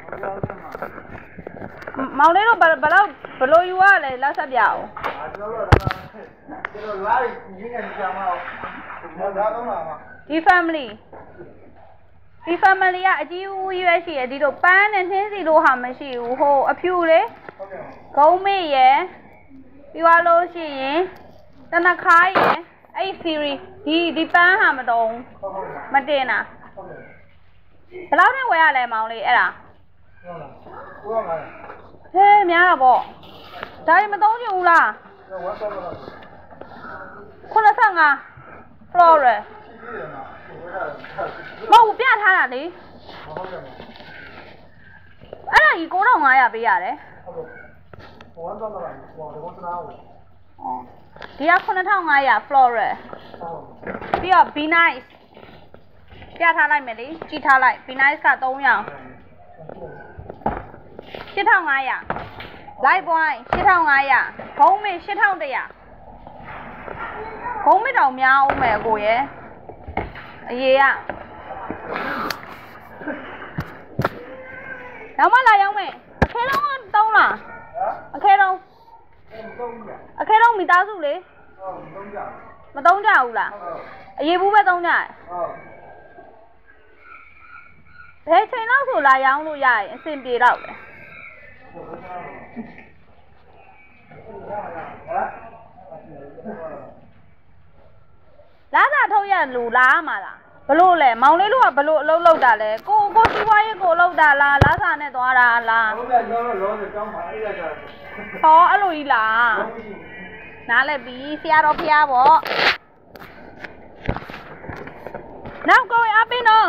မောင်လေးတို့ဘယ်လောက်ဘယ်လိုယူရလဲလက်ဆက်ပြအောင်ကျွန်တော်တို့ကျွန်တော်လာရင်းနေကြမှာဘာသာတော့မှာဒီ familyဒီ family ကအကြီးဦးရွယ်ရှိရဒီတို့ပန်းနဲ့နှင်းစီလို့ဟာမရှိဘူးဟိုအဖြူလေဂုံးမေ့ရယ်ပြီးသွားလို့ရှိရင်တနခါရယ်အဲ့ series ဒီဒီပန်းဟာမတုံးမတင်တာဘယ်လောက်နဲ့ဝယ်ရလဲမောင်လေးအဲ့ဒါဟုတ်လားဟဲ့များတာပေါ့ဒါတွေမသုံးချင်ဘူးလားခုနစ်ဆယ့်ငါ floralမဟုတ်ပြထားတာလေအဲ့ဒါကြီးကိုးထောင်ငါးရာပေးရတယ်ဟုတ်ကဲ့ဟိုကတော့ဟိုတော့နားဘူးအော်ဒီကခုနှစ်ထောင်ငါးရာ floral ပြီးတော့ be nice ပြထားလိုက်မယ်လေကြည့်ထားလိုက် be nice ကသုံးရောင်ရှစ်ထောင်ငါးရာ light boy ရှစ်ထောင်ငါးရာဘုံမေရှစ်ထောင်တစ်ရာဘုံမေတောင်များအောင်မယ်အကိုရဲ့အရေးရနောက်မှလာရောက်မယ်အခဲလုံးကတုံးလားအခဲလုံးအခဲလုံးမိသားစုလေမတုံးကြဘူးလားအရေးဘူးပဲတုံးကြဘယ်ချိန်လောက်ဆိုလာရောင်းလို့ရရင်အဆင်ပြေတော့လေလာသာထုတ်ရလူလားမှာလားဘလို့လဲမောင်လေးတို့ကဘလို့အလုပ်လုပ်တာလဲကိုကိုစီးပွားရေးကိုလုပ်တာလားလာသာနဲ့သွားတာလားဟုတ်ကဲ့ကျွန်တော်လုံးလုံးတောင်းပါအဲ့ဒါကြဟောအဲ့လိုကြီးလားနားလဲပြီးဆရာတော်ဖျားပေါ့နောက်ကိုအပင်းနော်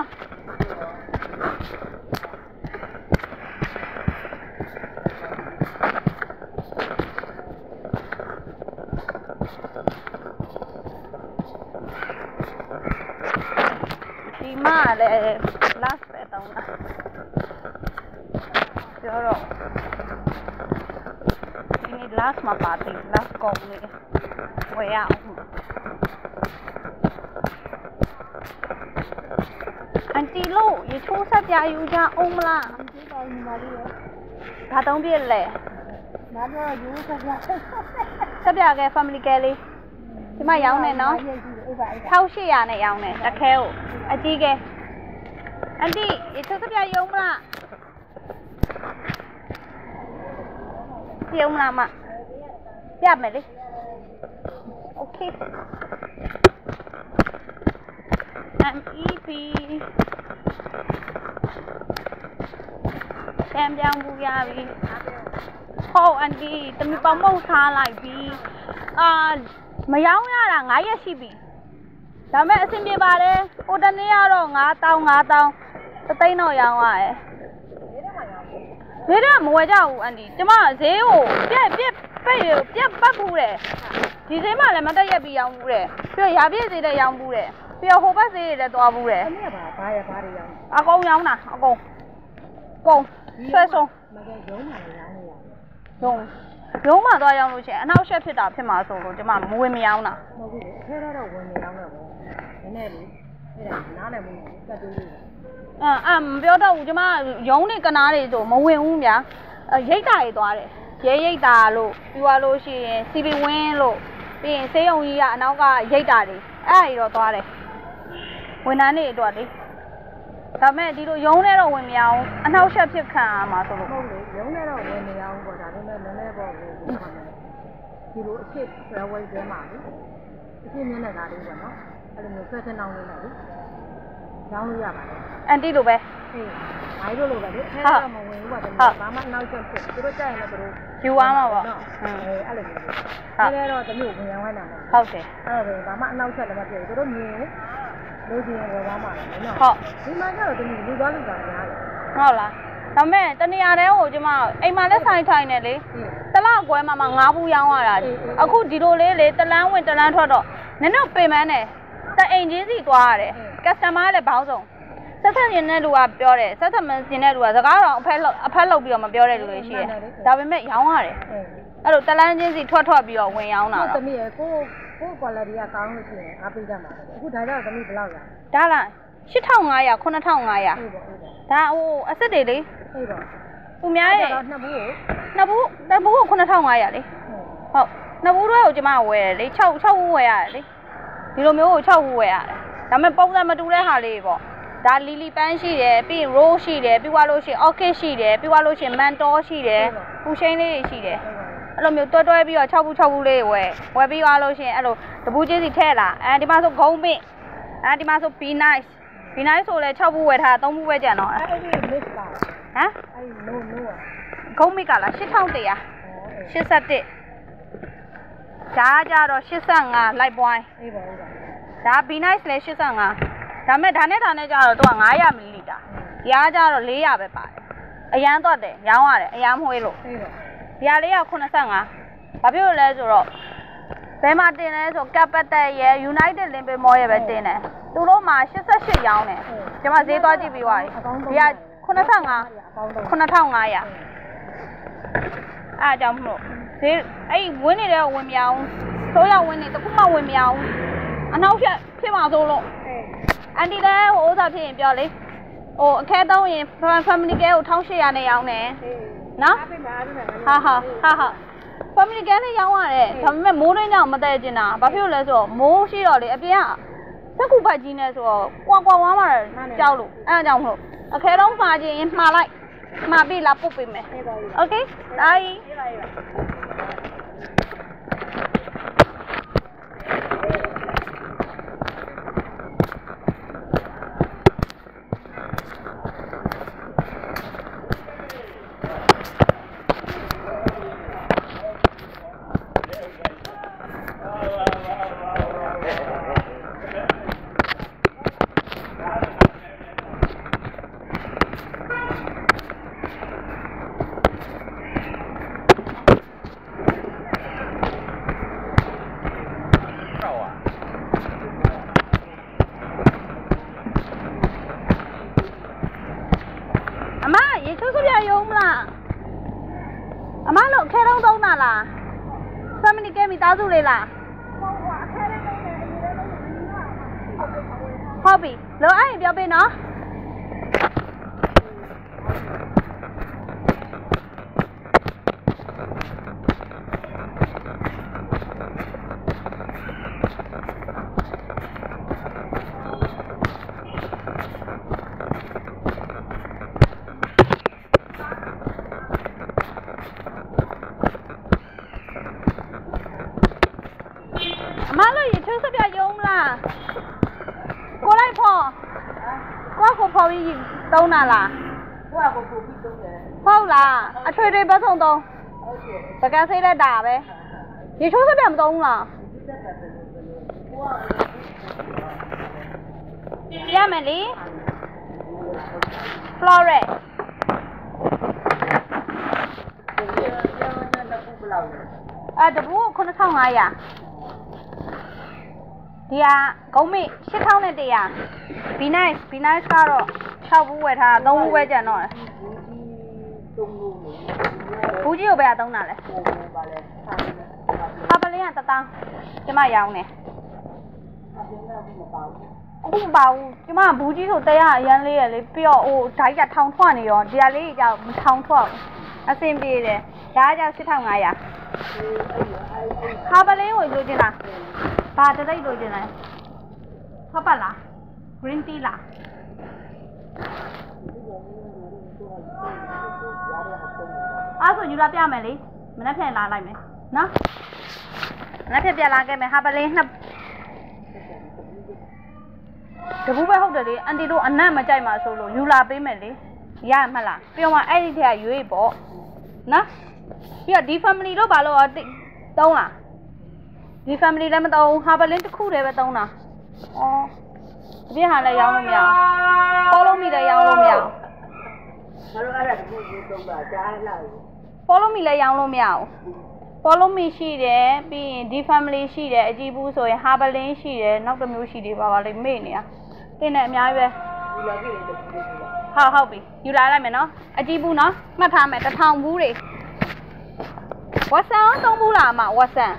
ဒီမှာလည်း last ပဲတောင်းတာပြောတော့ဒီနေ့ last မှာပါသေး last ကောင်းနေဝယ်ရအောင်အန်တီလို့ရေချိုးဆက်ပြယူကြအောင်မလားအန်တီတော်ညီမလေးရဘာတောင်းပြလဲငါတော့ယူဆက်ပြဆက်ပြကဲ family ကဲလေးဒီမှာရောင်းနေနော်ထောက်ရှစ်ရာနဲ့ရောင်းနေတခဲကိုအကြီးကဲအန်တီရေချိုးဆက်ပြရုံမလားရုံမလားမပြမယ်လေโอเค M E P ဆမ်ပြောင်းဘူးရပြီဟုတ်အန်တီတမီပေါမုတ်ထားလိုက်ပြီအာမရောင်းရတာငါးရက်ရှိပြီဒါမဲ့အဆင်ပြေပါတယ်ဟိုတနေ့ကတော့ငါးတောင်းငါးတောင်းသသိန်းတော့ရောင်းရတယ်ဈေးတော့မဝယ်ကြဘူးအန်ဒီကျမဈေးကိုပြက်ပြက်ပိတ်ပြက်ပတ်ဘူးတဲ့ဒီဈေးမှလည်းမတက်ရက်ပြီးရောင်းဘူးတဲ့ပြီးတော့ရာပြည့်ဈေးလည်းရောင်းဘူးတဲ့ပြီးတော့ဟိုဘက်ဈေးတွေလည်းသွားဘူးတဲ့အမေကဘာဘာရဘာတွေရောင်းအကုန်ရောင်းတာအကုန်ကုန်ဆွဲဆုံးမကရုံးမှလည်းရောင်းနေရရုံးရုံးမှသွားရောင်းလို့ရှိရင်အနောက်ရှက်ဖြစ်တာဖြစ်မှာဆိုလို့ကျမမဝင်မရောင်းတာမဟုတ်ဘူးလေအထဲတော့ဝင်နေရောင်းတော့ပေါ့နည်းနည်းလေးအဲ့ဒါနားလည်းမဟုတ်ဘူးကတ်တူးလေးအဲအဲမပြောတော့ဘူးကျမရုံးနေကနားတွေဆိုမဝင်ဘူးဗျာရိတ်တာတွေသွားတယ်ရဲရိတ်တာလို့ပြီးသွားလို့ရှိရင်စီပီဝင်းလို့ပြီးရင်ဆေးရုံကြီးကအနောက်ကရိတ်တာတွေအဲ့ဒါတွေတော့သွားတယ်ဝန်ထမ်းတွေအတွက်လေဒါမဲ့ဒီလိုရုံးနေတော့ဝင်မရအောင်အနောက်ရှက်ဖြစ်ခံရမှာဆိုလို့ဟုတ်လေရုံးနဲ့တော့ဝင်နေအောင်ပေါ့ဒါပေမဲ့နည်းနည်းပေါ့လေဒီလိုအစ်စ်ဆွဲဝဲကျဲမှာလေအစ်စ်မျက်နှာသားလေးပေါ့နော်အဲ့လိုမျိုးဆွဲချင်အောင်လေးနဲ့လေရောင်းလို့ရပါတယ်အန်တီလိုပဲအေးမိုင်းတို့လိုပဲလေအဲတော့မဝင်ဘူးပါတမီးဘာမှနောက်ချက်ဖြစ်သူတို့ကြိုက်ရင်လည်းသူတို့ယူသွားမှာပေါ့အဲအဲ့လိုမျိုးအဲတော့တမျိုးဝင်ရောင်းလိုက်တာနော်ဟုတ်တယ်အဲ့တော့ဘာမှအနောက်ချက်လည်းမဖြစ်ဘူးသူတို့မြင်လို့ချင်ဝယ်သွားမှာလေနော်ဟုတ်ဒီမှာကျတော့တမျိုးလူသွားလူသွားများတယ်ဟုတ်လားဒါမဲ့တနေရာတည်းကိုကျမအိမ်မှာလည်းဆိုင်ထိုင်နေလေတလောက်ကွဲမှာမှငါးဘူးရောင်းရတာအခုဒီလိုလေးလေတလန်းဝင်တလန်းထွက်တော့နည်းနည်းပင်မန်းတယ်တအိမ်ချင်းစီသွားရတယ်ကစတမားလည်းဘောင်းဆုံးဆက်ဆက်ရင်တဲ့လူကပြောတယ်ဆက်ဆက်မစင်တဲ့လူကစကားတော့အဖက်အဖက်လောက်ပြီးတော့မပြောတဲ့လူတွေရှိတယ်ဒါပေမဲ့ရောင်းရတယ်အဲ့လိုတလန်းချင်းစီထွက်ထွက်ပြီးတော့ဝင်ရောင်းတာဟုတ်တော့တမီးရကိုကို quality ကကောင်းလို့ရှိရင်အားပေးကြမှာအခုဒါကြောင့်တမီးဘယ်လောက်လဲဒါလားရှစ်ထောင်ငါးရာခုနှစ်ထောင်ငါးရာဟုတ်ပါဟုတ်ပါဒါဟိုအစ်စ်တွေလေဟုတ်ပါသူများရဲ့နှစ်ဘူးကိုနှစ်ဘူးတစ်ဘူးကိုခုနှစ်ထောင်ငါးရာလေဟုတ်နှစ်ဘူးတော့ကျမဝယ်တယ်လေ6 6ဘူးဝယ်ရတယ်လေဒီလိုမျိုးကို6ဘူးဝယ်ရတယ်ဒါပေမဲ့ပုံစံမတူတဲ့ဟာလေးပေါ့ဒါလီလီပန်းရှိတယ်ပြီးရင် roll ရှိတယ်ပြီးသွားလို့ရှိရင် orchid ရှိတယ်ပြီးသွားလို့ရှိရင် mantor ရှိတယ်ပူရှိန်လေးတွေရှိတယ်အဲ့လိုမျိုးတွဲတွဲပြီးတော့6ဘူး6ဘူးလေးဝယ်ဝယ်ပြီးသွားလို့ရှိရင်အဲ့လိုတပူးချင်းစီထည့်လာအဲဒီမှာဆိုဂုံးပင့်အဲဒီမှာဆို be nice be nice ဆိုလဲ6ဘူးဝယ်ထားတာ3ဘူးပဲကျန်တော့အဲ့ဒီ mix ပါဟမ်အဲ့ no no ဂုံးမိကလား၈ထောင်တရာ၈၁ဒါကြတော့၈၅ light point အေးပါအေးပါဒါ be nice လဲ၈၅ဒါမဲ့ဒါနဲ့ဒါနဲ့ကြတော့သူက၅၀၀မီလီလီတာဒီအားကြတော့၄၀၀ပဲပါတယ်အရန်တော့တယ်ရောင်းရတယ်အရန်မွှေးလို့အေးပါဒီအားလေးက85ဘာဖြစ်လို့လဲဆိုတော့ဘယ်မှာတင်လဲဆို Capital ရဲ့ United Olympic Mall ရဲ့ပဲတင်တယ်သူတို့မှာ၈၈ရောင်းတယ်ကျွန်မဈေးသွားကြည့်ပြီးသွားပြီဒီက85 9500အဲ့အကြောင်းမလို့ဈေးအဲ့ဝင်းနေတဲ့ဝင်မြောင်းဆိုးရဝင်းနေတခုမှဝင်မြောင်းအနောက်ဖြတ်ဖြစ်မှာဆိုလို့အန်တီလည်းဟိုဥစားဖြစ်ရင်ပြောလေဟိုအခဲသုံးရင် family care ကို၁၈၀၀နဲ့ရောင်းတယ်နော်ဟာဟာဟာဟာ family care လေးရောင်းရတယ်ဒါပေမဲ့မိုးရင်းကြောင့်မတည့်ကျင်တာဘာဖြစ်လို့လဲဆိုတော့မိုးရှိတော့လေအပြင်ကစက်ကူပိုက်ကြီးနဲ့ဆိုတော့ကွာကွာဝမ်းမှာကြောက်လို့အဲ့အကြောင်းမလို့အခဲတော့မှာချင်းမှာလိုက်မှာပြီးလာပုတ်ပေးမယ်โอเคဒါကြီးအမလို့ခဲတော့သုံးတာလား family care မိသားစုလေးလားဟုတ်ပါအခဲလေးသုံးတယ်အရင်လေးသုံးတယ်ဟုတ်ပြီလောအဲ့ရင်ပြောပေးနော်မလို့ရချိုးစပြရုံးလားကိုလိုက်ဖို့ကိုကိုဖော်ပြီးသုံးတာလားကိုကကိုပို့ပြီးသုံးတယ်ဟုတ်လားအထွေထွေပတ်ဆုံးသုံးဟုတ်ကဲ့တကယ်စိတ်လက်တာပဲရချိုးစပြမသုံးလားရမယ်လေ floret À, đập bố con nó thong ai à? Đi à, có mẹ shit thong này đi à? Be nice, be nice cả rồi. Sao bố về thà, đông bố về chả nói. Bố chỉ ở bên đông nào đấy? Hà Bà Linh à, ta tăng. Chứ mà giàu nè. Không bảo, chứ mà bố chỉ thuộc tay à, yên lý lý biểu, ô, trái cả thong thoa này rồi. Đi à lý, chào thong thoa. À, xem đi đấy. Chả chào shit thong ai à? Hà Bà Linh hồi rồi chứ nào? Bà tới đây rồi chứ này. Hà Bà là? Green tea là? À, rồi chúng ta bia mày đi. Mình đã phải làm lại mày. Nó. Mình đã phải bia làm cái mày Hà Bà Linh nó. Để bố bé học được đi. Anh đi đâu anh nam mà chạy mà solo. Dù là bế mày đi. Ya mà là. Bây giờ ai đi thì à dưới bộ. Nó. Bây giờ đi family đó bà lộ đâu à? Đi family là mà đâu. Hà Bà Linh cái khu đấy bà đâu nào. Ồ. Bây giờ là giàu không giàu? Follow me là giàu không giàu? Follow me là giàu không giàu? Follow me xí đấy, bị đi family xí đấy, chị bố rồi Hà Bà Linh xí đấy, nó cũng xí đấy, bà bà lấy mấy nè. Thế này mày về. Hao hao bị, yêu lại lại mày nó, chị bố nó, mà thằng mày ta thằng bố đi. What sao? Thằng bố làm mà what sao?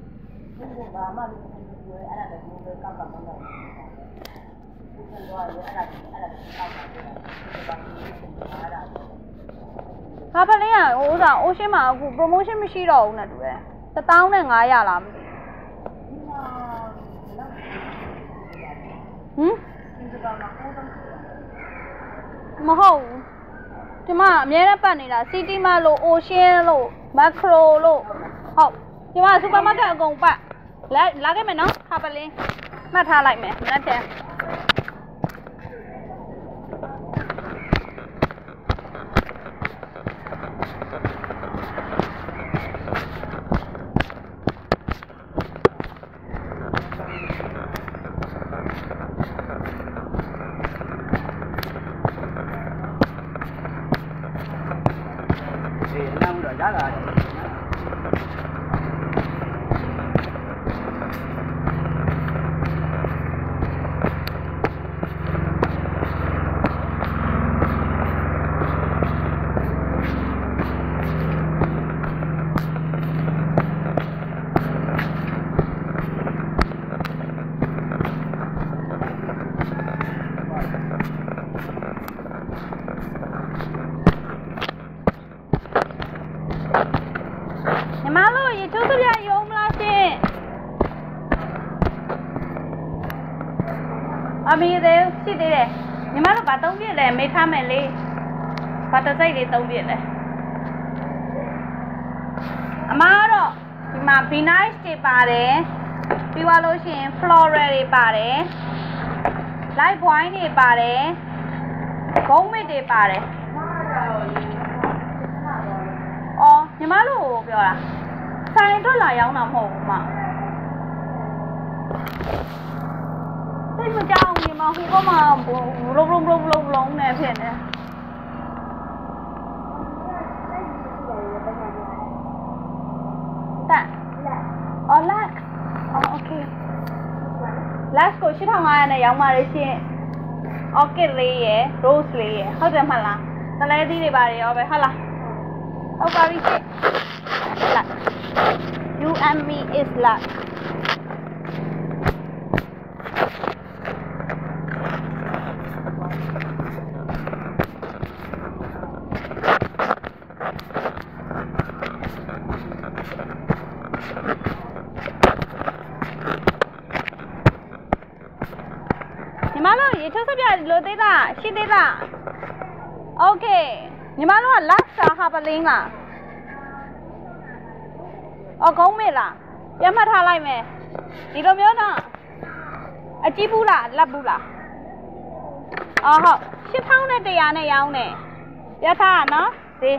Hà Bà Linh à, ủa sao, ủa xem mà promotion mới xí đâu nè tụi em. Ta tao này ngái à làm. Hử? Mà không. Chứ mà, mẹ nó bạn này là City Mall lộ, Ocean lộ, Macro lộ. Không. Chứ mà supermarket cũng bạn. Lá, lá cái mày nó, Hà Bà Linh. Mà thả lại mẹ, mình ăn chè. Đó rồi. À bây giờ xí thế này, nhưng mà nó bắt tông việt này mấy tham này đi, bắt tông dây để tông việt này. Mà đó, thì mà be nice để bà đấy, bị vào lúc xin floral để bà đấy, life wine để bà đấy, gấu mít để bà đấy. Ồ, nhưng mà lúc biểu là, sao anh rất là yếu nằm hồ mà. Thế mà cháu nhưng mà không có mà lông lông lông lông lông nè phiền nè. Tạ. Ờ Lax. Ờ ok. Lax của chị thằng ai này giống mà đấy chị. Orchid lì ấy, rose lì ấy. Không dám hẳn là. Ta lấy đi đi bà đi ở vậy hả là. Đâu bà đi chị. Lax. You and me is Lax. Lo thế là, shit thế là. Ok. Nhưng mà nó là last Hà Bà Linh là. Ờ không mẹ là. Em mà thả lại mẹ. Đi đâu nhớ nè. À chị bù là, là bù là. Ờ hả. Shit thằng này thì này nhau nè. Giờ thả nó. Đi.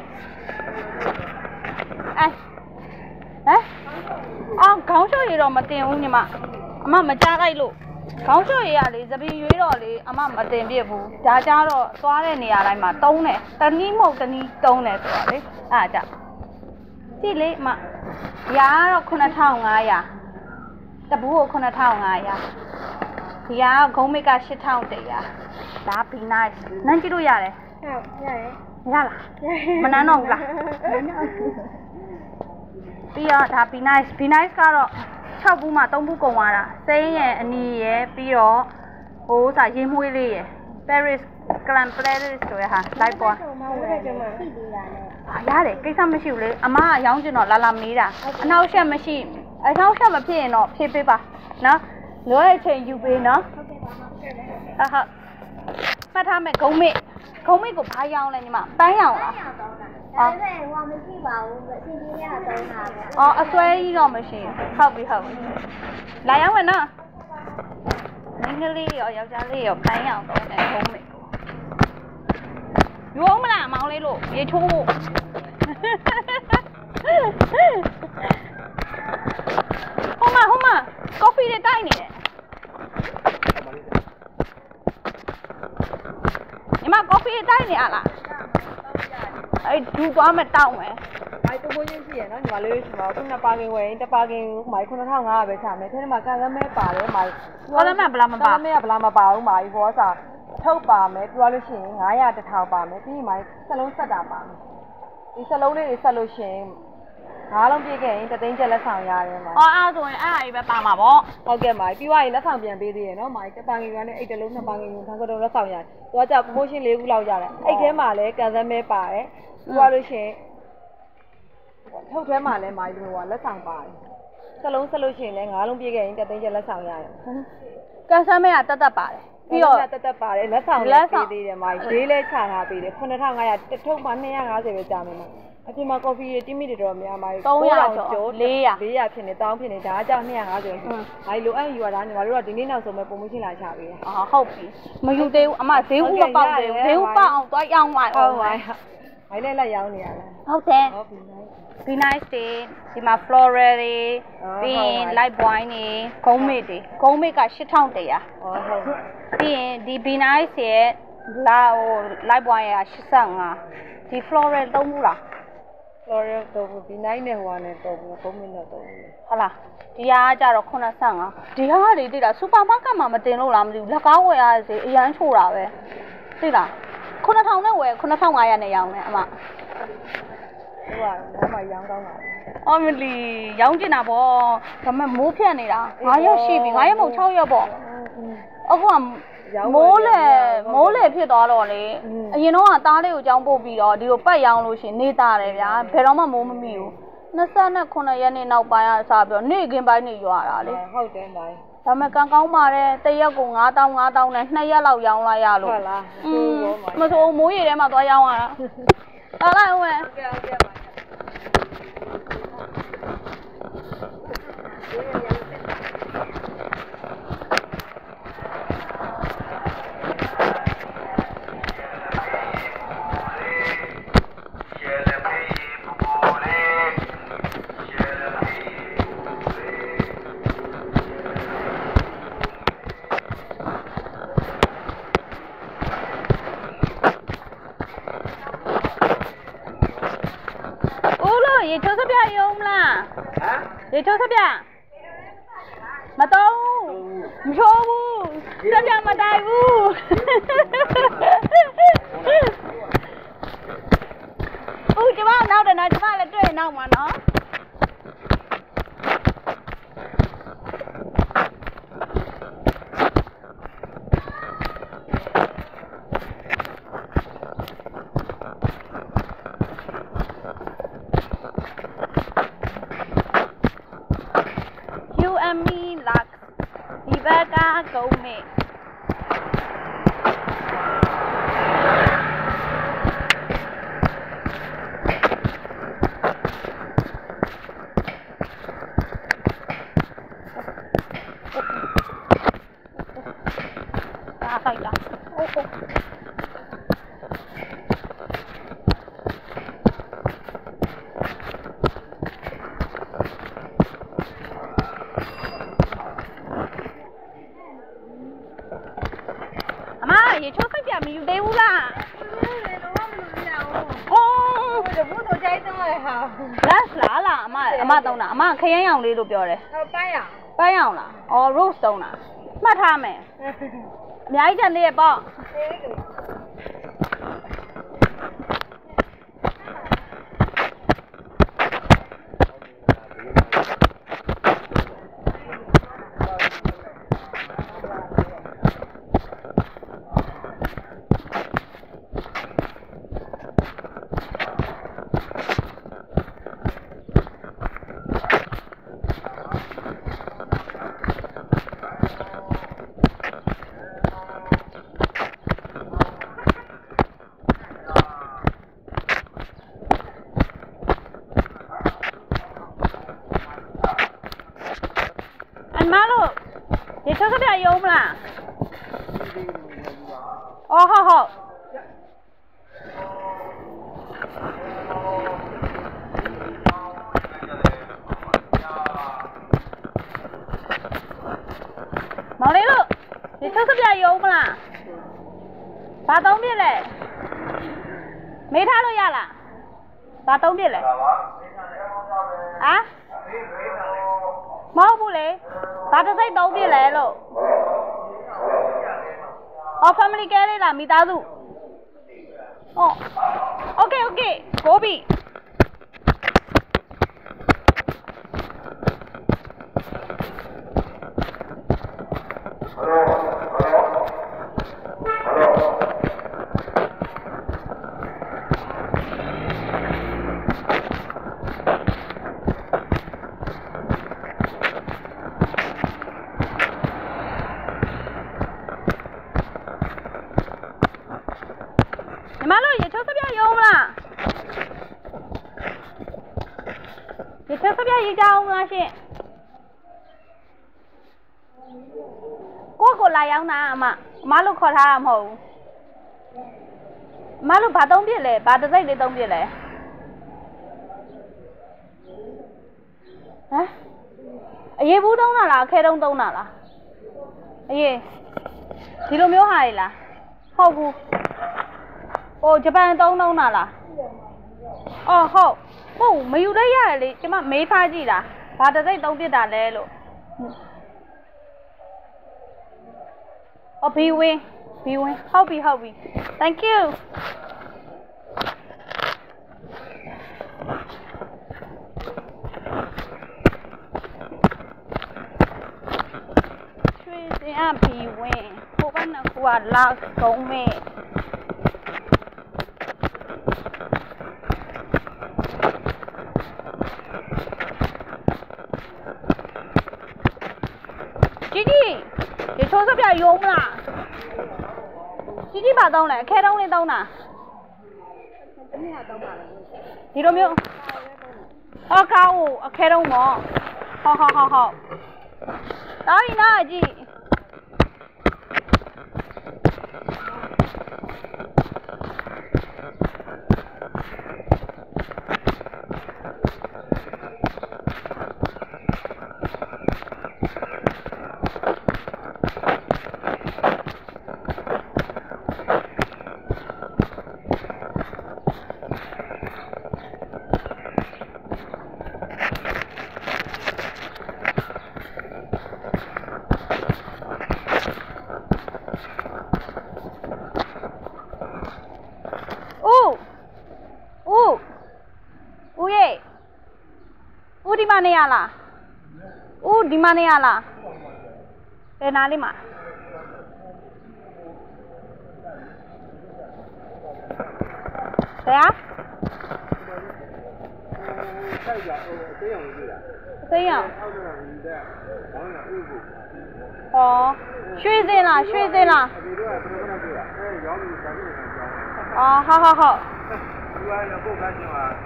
Ê. Ê. Ờ không số gì rồi mà tiền không nhưng mà. Mà mà trả lại luôn. Không cho gì à, lý giờ bị rồi lý, à mà mà tiền bia phụ, cha cha rồi, xóa cái này lại mà tông này, tao ní một tao ní tông này xóa đấy, à chả, chỉ lý mà ရာတော့ခုနှစ်ထောင်ငါးရာတပူးကိုခုနှစ်ထောင်ငါးရာဒီကဂုံးမိတ်ကရှစ်ထောင်တရာဒါ be nice နန်းကြည့်လို့ရတယ်ဟုတ်ရတယ်ရလားမနန်းတော့ဘူးလားပြီးတော့ဒါ be nice be nice ကတော့၆ဘူးမှာ၃ဘူးကုန်သွားတာစိမ်းရဲ့အနီရဲ့ပြီးတော့ဟိုစာရင်းမွှေးလေးရဲ့ Paris Grand Paris ဆိုရဟာလိုက်ပွားရတယ်ကိစ္စမရှိဘူးလေအမကရောင်းကျင်တော့လာလာမေးတာအနောက်ရှက်မရှိအနောက်ရှက်မဖြစ်ရင်တော့ဖြေးပေးပါနော်လိုရတဲ့အချိန်ယူပေးနော်ဟုတ်ကဲ့ပါဟုတ်ကဲ့ပါဟုတ်မှတ်ထားမယ်ဂုံးမိတ်ဂုံးမိတ်ကိုဘာရောင်းလဲညီမပန်းရောင်းလားပန်းရောင်းတော့တာဒါပေမဲ့ဟိုမရှိပါဘူးအချင်းချင်းရတော့တာပဲအော်အစွဲကြီးတော့မရှိဟုတ်ပြီဟုတ်ပြီလာရောက်မယ်နော်မင်းကလေးရောယောက်ျားလေးရောပန်းရောင်းတော့တယ်ဂုံးမိတ်ကိုယူအောင်မလားမောင်လေးလို့ရေချိုးဖို့ဟိုမှာဟိုမှာကော်ဖီတွေတိုက်နေတယ်ညီမကော်ဖီတွေတိုက်နေရလားအဲ့ဒူသွားမတောင်းမယ်အဲ့တူကိုချင်းရှိရနော်ညီမလေးရှိမှာခုနပါကင်ဝယ်ရင်တပါကင်မိုင်ခုနှစ်ထောင်ငါးရာပဲချမယ်ထဲမှာကန်သမဲပါတယ်မိုင်ကန်သမဲဘလားမပါကန်သမဲကဘလားမပါဘူးမိုင်ဘောစာထုတ်ပါမယ်ပြောလို့ရှိရင်ငါးရာတစ်ထောင်ပါမယ်ပြီးမိုင်စလုံးဆက်တာပါမယ်ဒီစလုံးလေးတွေဆက်လို့ရှိရင်ငါးလုံးပြည့်ခဲ့ရင်တသိန်းကျက်လက်ဆောင်ရတယ်မိုင်အော်အဲ့ဆိုရင်အဲ့အကြီးပဲပါမှာပေါ့ဟုတ်ကဲ့မိုင်ပြီးသွားရင်လက်ဆောင်ပြန်ပေးသေးရနော်မိုင်တပါကင်ကလည်းအဲ့တလုံးနှစ်ပါကင်ကိုထန်းကတော့လက်ဆောင်ရတယ်သူကကြောက် promotion လေးခုလောက်ရတယ်အဲ့ထဲမှာလည်းကန်သမဲပါတယ်ပြောလို့ရှိရင်ထုတ်ထဲမှာလည်းမိုင်လို့ကလက်ဆောင်ပါတယ်စလုံးဆက်လို့ရှိရင်လည်းငါးလုံးပြည့်ခဲ့ရင်တသိန်းကျက်လက်ဆောင်ရတယ်ကန်ဆယ်မဲကတက်တက်ပါတယ်ပြီးတော့တက်တက်ပါတယ်လက်ဆောင်လေးပေးသေးတယ်မိုင်ဈေးလဲချထားပေးတယ်ခုနှစ်ထောင်ငါးရာတစ်ထုပ်မှနှစ်ရာငါးဆယ်ပဲကြာမယ်အပြင်မှာကော်ဖီတွေတိမိတွေတော်များမိုင်သုံးရာကျော်လေးရာလေးရာဖြစ်နေတောင်းဖြစ်နေဒါအကြောင်းနှစ်ရာငါးဆယ်ဖြစ်မိုင်လိုအဲ့ယူရတာညီမတို့ကဒီနေ့နောက်ဆုံးပဲ promotion လာချပေးတယ်အာဟုတ်ပြီမယူသေးဘူးအမဈေးဦးမပေါက်သေးဘူးဈေးဦးပေါက်အောင်တွားရောင်းပါဟုတ်ပါမိုင်လည်းလက်ရောင်းနေရလားဟုတ်တယ်ဟုတ်ပြီbe nice တွေဒီမှာ floral တွေပြီးရင် light wine တွေဂုံးမိတ်တွေဂုံးမိတ်ကရှစ်ထောင်တရာဟုတ်ဟုတ်ပြီးရင်ဒီ be nice ရဲ့လာဟို light wine ကရှစ်ဆယ့်ငါးဒီ floral သုံးဘူးလား floral သုံးဘူး be nice နဲ့ဟိုကနေသုံးဘူးဂုံးမိတ်နဲ့သုံးဘူးဟုတ်လားဒီဟာကကြတော့ခုနှစ်ဆယ့်ငါးဒီဟာတွေတိတာ supermarket မှာမတင်လို့လားမသိဘူးလက်ကားဝယ်ရစေအရန်ချို့တာပဲသိလားခုနှစ်ထောင်နဲ့ဝယ်ခုနှစ်ထောင်ငါးရာနဲ့ရောင်းတယ်အမဟုတ်ပါဘူးဘာမှရောင်းကောင်းတာအော်မလီရောင်းကျင်တာပေါ့ဒါပေမဲ့မိုးဖြတ်နေတာငါးရက်ရှိပြီငါးရက်မဟုတ်၆ရက်ပေါ့အခုကမိုးလေမိုးလေဖြစ်သွားတော့လေအရင်တော့ကသားလေးကိုကြောင်းပို့ပြီးတော့ဒီလိုပတ်ရောင်းလို့ရှင်နေသားတယ်ဗျာဘယ်တော့မှမိုးမမိဘူးနှစ်ဆယ့်ခုနှစ်ရက်နေ့နောက်ပိုင်းကစပြီးတော့နေ့ကင်းပိုင်းနေရွာတာလေဟုတ်တယ်မိုင်းဒါပေမဲ့ကံကောင်းပါတယ်တရက်ကိုငါးသောင်းငါးသောင်းနဲ့နှစ်ရက်လောက်ရောင်းလိုက်ရလို့ဟုတ်လားမဆိုးမိုးရေထဲမှာသွားရောင်းရတာလာလိုက်ဦးမယ်ဟုတ်ကဲ့ဟုတ်ကဲ့ပါရေချိုးစပြရုံမလားဟမ်ရေချိုးစပြမတော့မချိုးဘူးစပြမတိုင်ဘူးဦးကျမနောက်တယ်နော်ကျမလည်းတွေ့ရင်နောက်မှာနော် Rebecca Gomez. Ah, phải là. Oh, oh. Vậy cho các bạn mình đeo là ô, được bút đồ chơi thôi hả? Lá lá là လားအမအမတုံးတာအမခရမ်းရောင်လေးလို့ပြောတယ်ဟောပန်းရပန်းရောင်လားအော် rose တုံးတာမှတ်ထားမယ်အများကြီးတန်လေးပေါ့ 你抽个点油不啦？哦，好好。毛雷路，你抽个点油不啦？把东边嘞，没他都压了，把东边嘞。啊？毛不嘞？把这在东边来了。哦 ，family 街里啦，米大路。哦 ，OK OK， gobi。你妈路也抽这边油啦，也抽这边一家那些，过过来养哪嘛？马路靠他冇，马路把东边嘞，把这在的东边嘞，哎，也不动那啦，开动动那啦，哎，ဒီလိုမျိုးဟာလေလားဟုတ်ဘူးဟိုဂျပန်သုံးလုံးတာလားအော်ဟုတ်ဟုတ်မယူလိုက်ရတယ်လေကျမမေးထားကြည့်တာဘာတစ်စိတ်သုံးပြစ်တာလဲလို့အော်ဘီဝင်းဘီဝင်းဟုတ်ပြီဟုတ်ပြီ thank you ရွှေစင်အဘီဝင်းဟိုဘက်နှစ်ခုကလာကုန်မဲ့ជីជីဒီချိုးစပြယုံမလားជីជីပါတော့လဲအခဲတုံးလေးတုံးတာတနည်းတော့ပါလားဒီလိုမျိုးအော်ကောင်းအခဲတုံးပေါ့ဟောဟောဟောဟောတော်ပြီနော်ជីဒီမနေရလားဦးဒီမနေရလားဘယ်နားလေးမှာဆရာဆက်ရအောင်ဆေးရုံကြီးလားဆေးရုံအောက်ကဒီတဲ့ဘောင်းရဥပုဟောရွှေစင်လားရွှေစင်လားဒီတော့ဘယ်လိုလုပ်လဲအဲရောင်းပြီးဆိုင်နေတယ်အော်ဟုတ်ဟုတ်ဟုတ်ဒီကလည်းပုတ်ခါချင်းပါ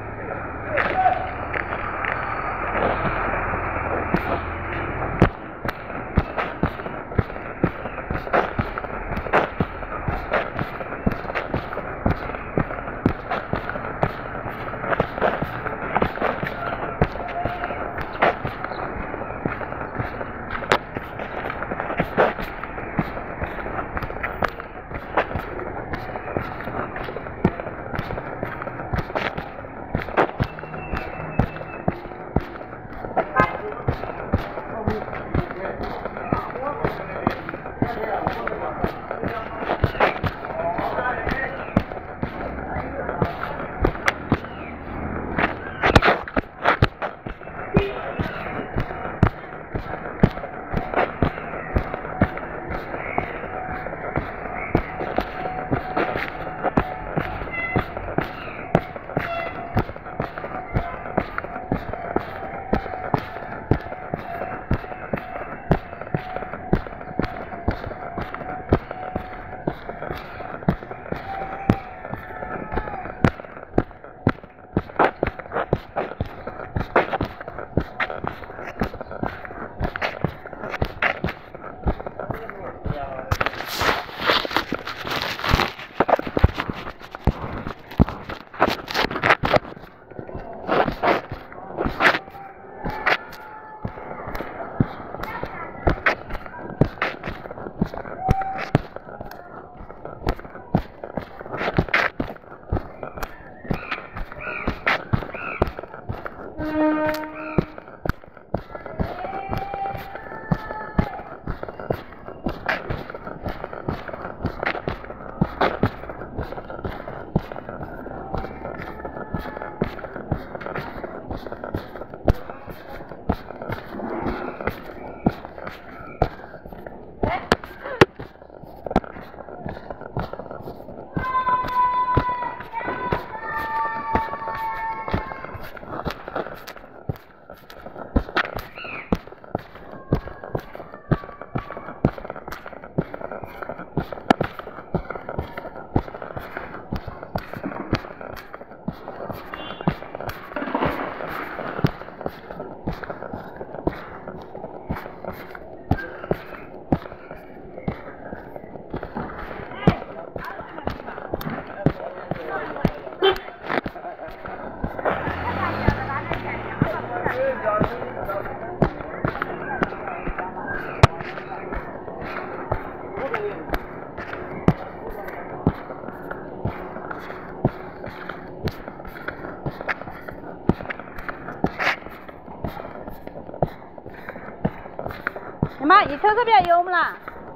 မရေချိုးစပြရုံးမလား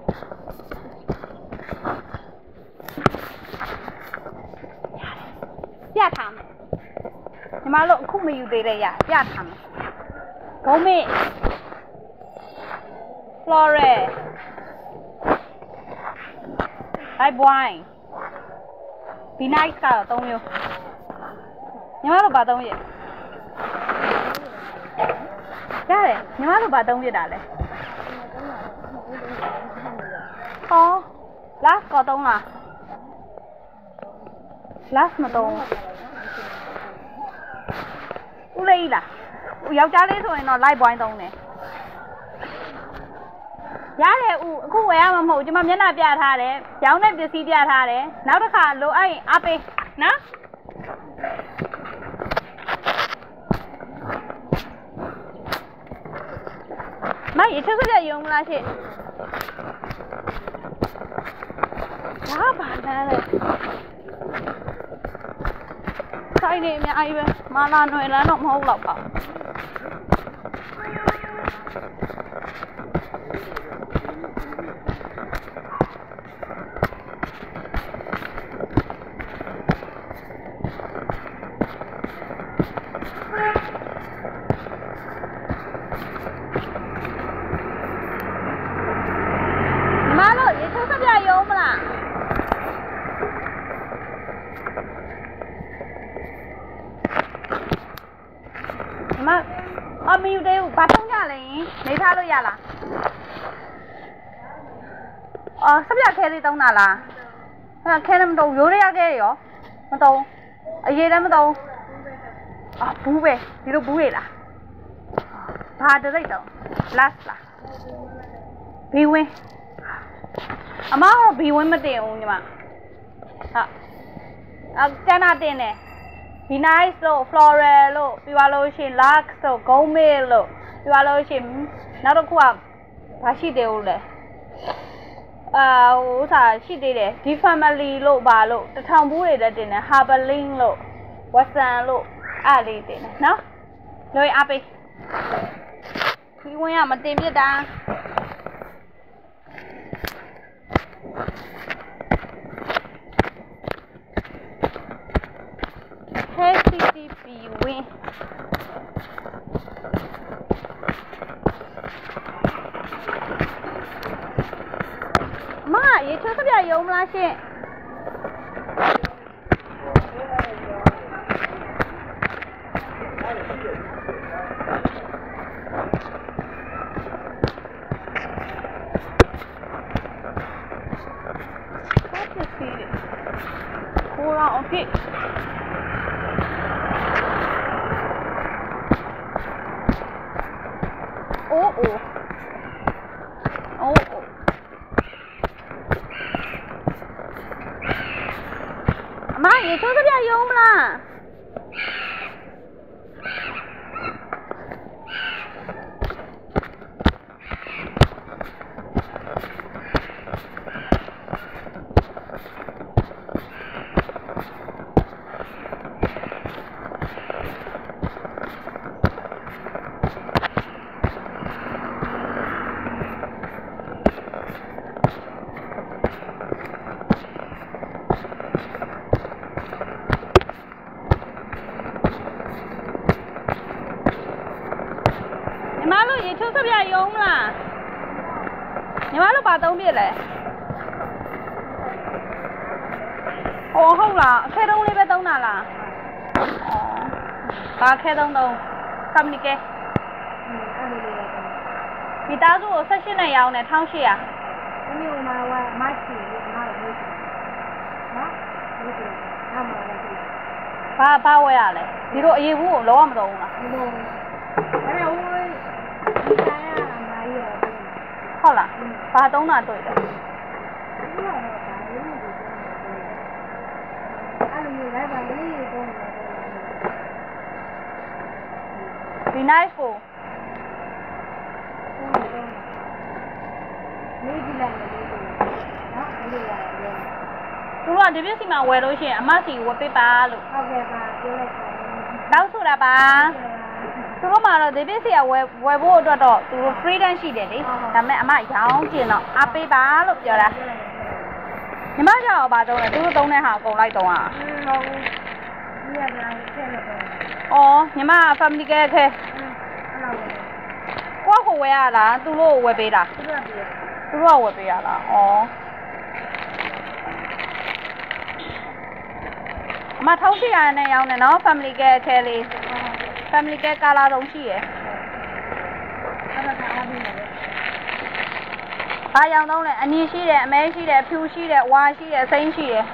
ပြထားမယ်ညီမတို့အခုမယူသေးတဲ့ရပြထားမယ်ဘုံမေဖလော်ရဲဘိုင်ဘွိုင်းဒီနိုက်ကတော့သုံးမျိုးညီမတို့ဘာသုံးရရတယ်ညီမတို့ဘာသုံးရတာလဲဟော last ကောသုံးလား last မသုံးဦးလေးလားယောက်ျားလေးဆိုရင်တော့ light point သုံးတယ်ရတယ်ဦးအခုဝယ်ရမှာမဟုတ်ကျွန်မမျက်နှာပြထားတယ်ရောင်းတဲ့ပစ္စည်းပြထားတယ်နောက်တစ်ခါလိုအဲ့အားပေးနော်မရေချိုးစပြရုံမလားရှင့်ဒါပါလားလေဆိုင်နေအများကြီးပဲမာလာຫນွယ်လမ်းတော့မဟုတ်တော့ပါအမယူသေးဘူးဘာသုံးကြလဲနေထားလို့ရလားအော်စပြခဲလေးသုံးတာလားအဲ့ခဲလည်းမသုံးရိုးရရခဲရောမသုံးအရေးလည်းမသုံးအာဘူးပဲဒီလိုဘူးလေလားဘာတရိတ်တော့ last လားဘီဝင်းအမကတော့ဘီဝင်းမတင်ဘူးညီမဟာအကျန်တာတင်တယ်ဒီnice လို့ floral လို့ပြီးသွားလို့ရှိရင် lux လို့ gourmet လို့ပြီးသွားလို့ရှိရင်နောက်တစ်ခုကဘာရှိသေးဘူးလဲအာဟိုဥစားရှိသေးတယ်ဒီ family လို့ဘာလို့တထောင်ဘူးတွေလည်းတင်တယ် harbaling လို့ watson လို့အဲ့လေးတင်တယ်နော်လွယ်အားပေးဒီဝင်ကမတင်ပြတာH-T-T-P win မရေချိုးစပြရုံမလားရှင်ဟိုတော့ okay Oh oh. Oh oh. Má, vậy thôi có ra vô là. Vậy chú sắp ra vô không là nhưng mà lúc bà tôi không biết lệ ồ không là khe đông đi bê tông nào là bà khe đông đâu xăm đi kê vì ta dù ở section này giàu này thao xì à không nhiều mà qua mai chỉ mai là mấy đó mấy gì tham mà là gì ba ba quay à này đi độ gì vũ lỗ mà đâu à đi đâu cái này ơi ဟုတ်လားဘာသုံးတာတွေ့တယ်ဒီ nice ကိုလေးကြည့်လိုက်မယ်လေးနော်လေးရတယ်သူတို့ကဒီပြည့်စီမှာဝယ်လို့ရှိရင်အမစီဝယ်ပေးပါလို့ဟုတ်ကဲ့ပါပြောလိုက်ပါတောက်ဆိုတာပါသူတို့မှာတော့ဒီပစ္စည်းကဝယ်ဝယ်ဖို့အတွက်တော့သူတို့ free တန်းရှိတယ်လေဒါပေမဲ့အမရောင်းကျင်တော့အပေးပါလို့ပြောတာညီမကြောက်ပါတော့သူတို့သုံးတဲ့ဟာအကုန်လိုက်တော့อ่ะဟုတ်ဘူးဒီကလည်းဆဲလို့တော့ဩညီမ family ကဲခဲကိုယ့်ကိုဝယ်ရလားသူတို့ဝယ်ပေးတာသူတို့ကပေးရသူတို့ကဝယ်ပေးရလားဩအမထောင်းရှိရနဲ့ရောင်းနေနော် family ကဲခဲလေး family ကဲကာလာသုံးရှိရယ်အဲ့ဒါအားပေးတယ်ဘာရောင်သုံးလဲအနီရှိတယ်အမဲရှိတယ်အဖြူရှိတယ်ဝါရှိတယ်အစိမ်းရှိတယ်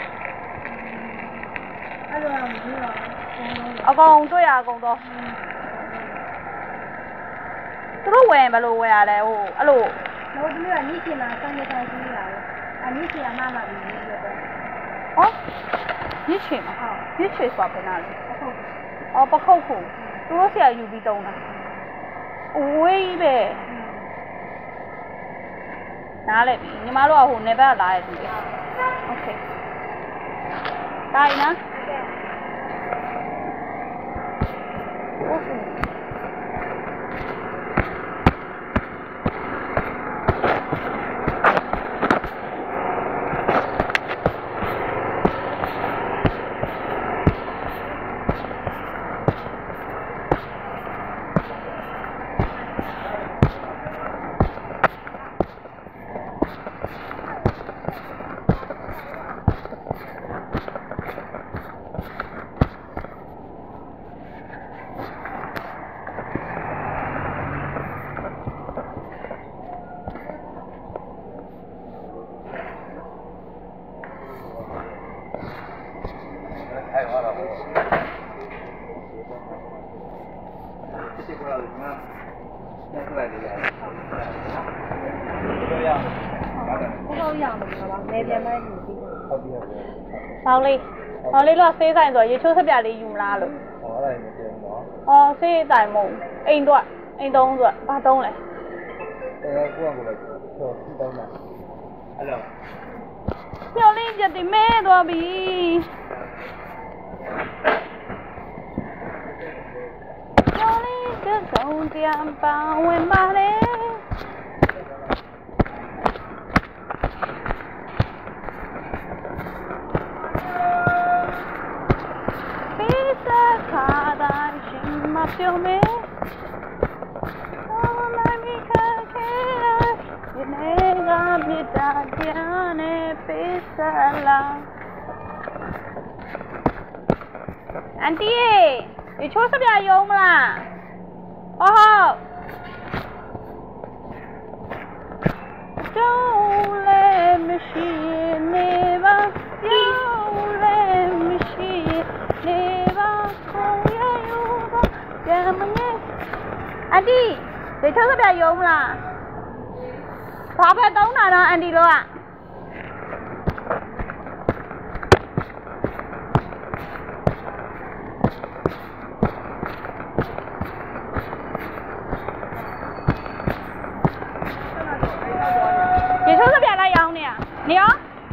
အဲ့လိုတော့မကြည့်တော့အကုန်တွေ့ရအကုန်တော့သူတို့ဝယ်ဘယ်လိုဝယ်ရလဲဟိုအဲ့လိုမဟုတ်ဘူးကနီးချင်တာစောင်းရစောင်းကြီးလာတယ်အနီးချင်အမမပြီးပြီးတော့ဟောနီးချင်မဟုတ်နီးချင်ဆိုပါနာလေအော်ပခုတ်ခုသူတို့ဆရာယူပြီးတုံးတာအဝေးပဲနားလဲပြီညီမတို့ကဟိုနေဘက်လာရတူတယ်โอเคတိုင်းနော်โอเคပေါင်းလေးပေါင်းလေးတော့ဆေးဆိုင်ဆိုရေချိုးစပြလေးယူမလားလို့ဟောအဲ့ဒါမပြောဘူးနော်အော်ဆေးဆိုင်မဟုတ်အိမ်တော့အိမ်သုံးဆိုဘာသုံးလဲအဲကိုကကိုလည်းဆောစီတောင်းတာအဲ့လိုညော်လေးပြတ်တိမဲသွားပြီညော်လေးကဆုံးတရားပါဝင်ပါလေပြောမယ်အော်မမီခါခဲဒီနေ့ကမြတ်တရားနဲ့ပေးစားလာအန်တီရေချိုးစပြယုံမလားဟုတ်don't let me see never don't let me see neverအန်တီဒီချောစပြယုံမလားဘာပဲတောင်းတာတော့အန်တီတို့ကဒီချောစပြလိုက်ရောင်းနေရနေရော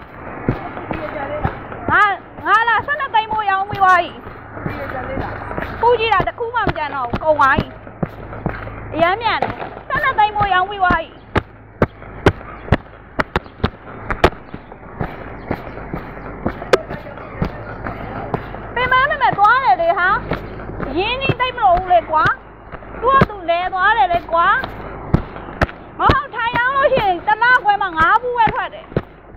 ငါငါလာဆက်နှစ်သိန်းမို့ရောင်းပြီးသွားပြီပူကြည့်တာတခုမှမကြံတော့ဘူးကုန်သွားပြီအရမ်းမြန်တယ်ဆက်နှစ်သိန်းမို့ရောင်းပြီးသွားပြီပင်မနဲ့မဲ့သွားတယ်လေဟာရင်းနှီးသိမ့်မလို့ဘူးလေကွာသူကသူလဲသွားတယ်လေကွာမဟုတ်ထိုင်အောင်လို့ရှိရင်တလားခွဲမှာငါးဘူးပဲထွက်တယ်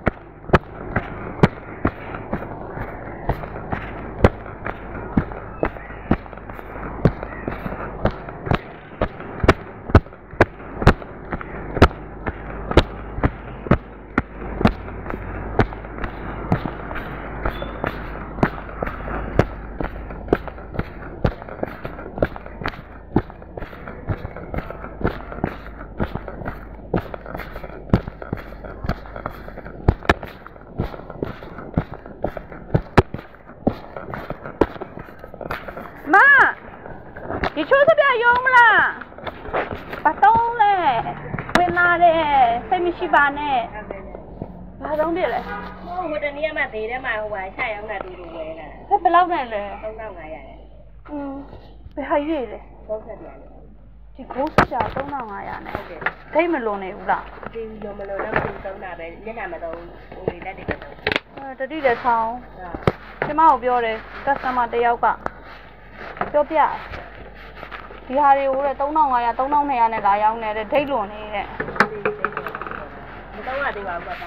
ဒီချိုးစပြယုံမလားဘာတုံးလဲဝင်လာတယ်စိတ်မရှိပါနဲ့ဘာတုံးပြလဲဟိုဟိုတနေ့မှသေးတယ်မှဟိုပါရှာရောင်းတာတူတူဝဲလာဘယ်ဘယ်လောက်နဲ့လဲသုံးထောင်ငါးရာလေอืมဘယ်ဟာရွေးလဲဟုတ်ကဲ့ပြန်ဒီကိုးဆက်ကြသုံးထောင်၅ရာနဲ့ဟုတ်တယ်ဒိတ်မလွန်နေဘူးလားဒီလိုမလို့တော့မသုံးတာပဲမျက်နှာမသုံးဟိုလေလက်တွေမသုံးအဲတတိလည်းဆောင်းကျမကိုပြောတယ် customer တယောက်ကပြောပြဒီဟာတွေကိုတဲ့သုံးထောင်၅ရာသုံးထောင်၂ရာနဲ့လာရောက်နေတဲ့ဒိတ်လွန်နေတဲ့မသုံးရသေးပါဘူးကွာ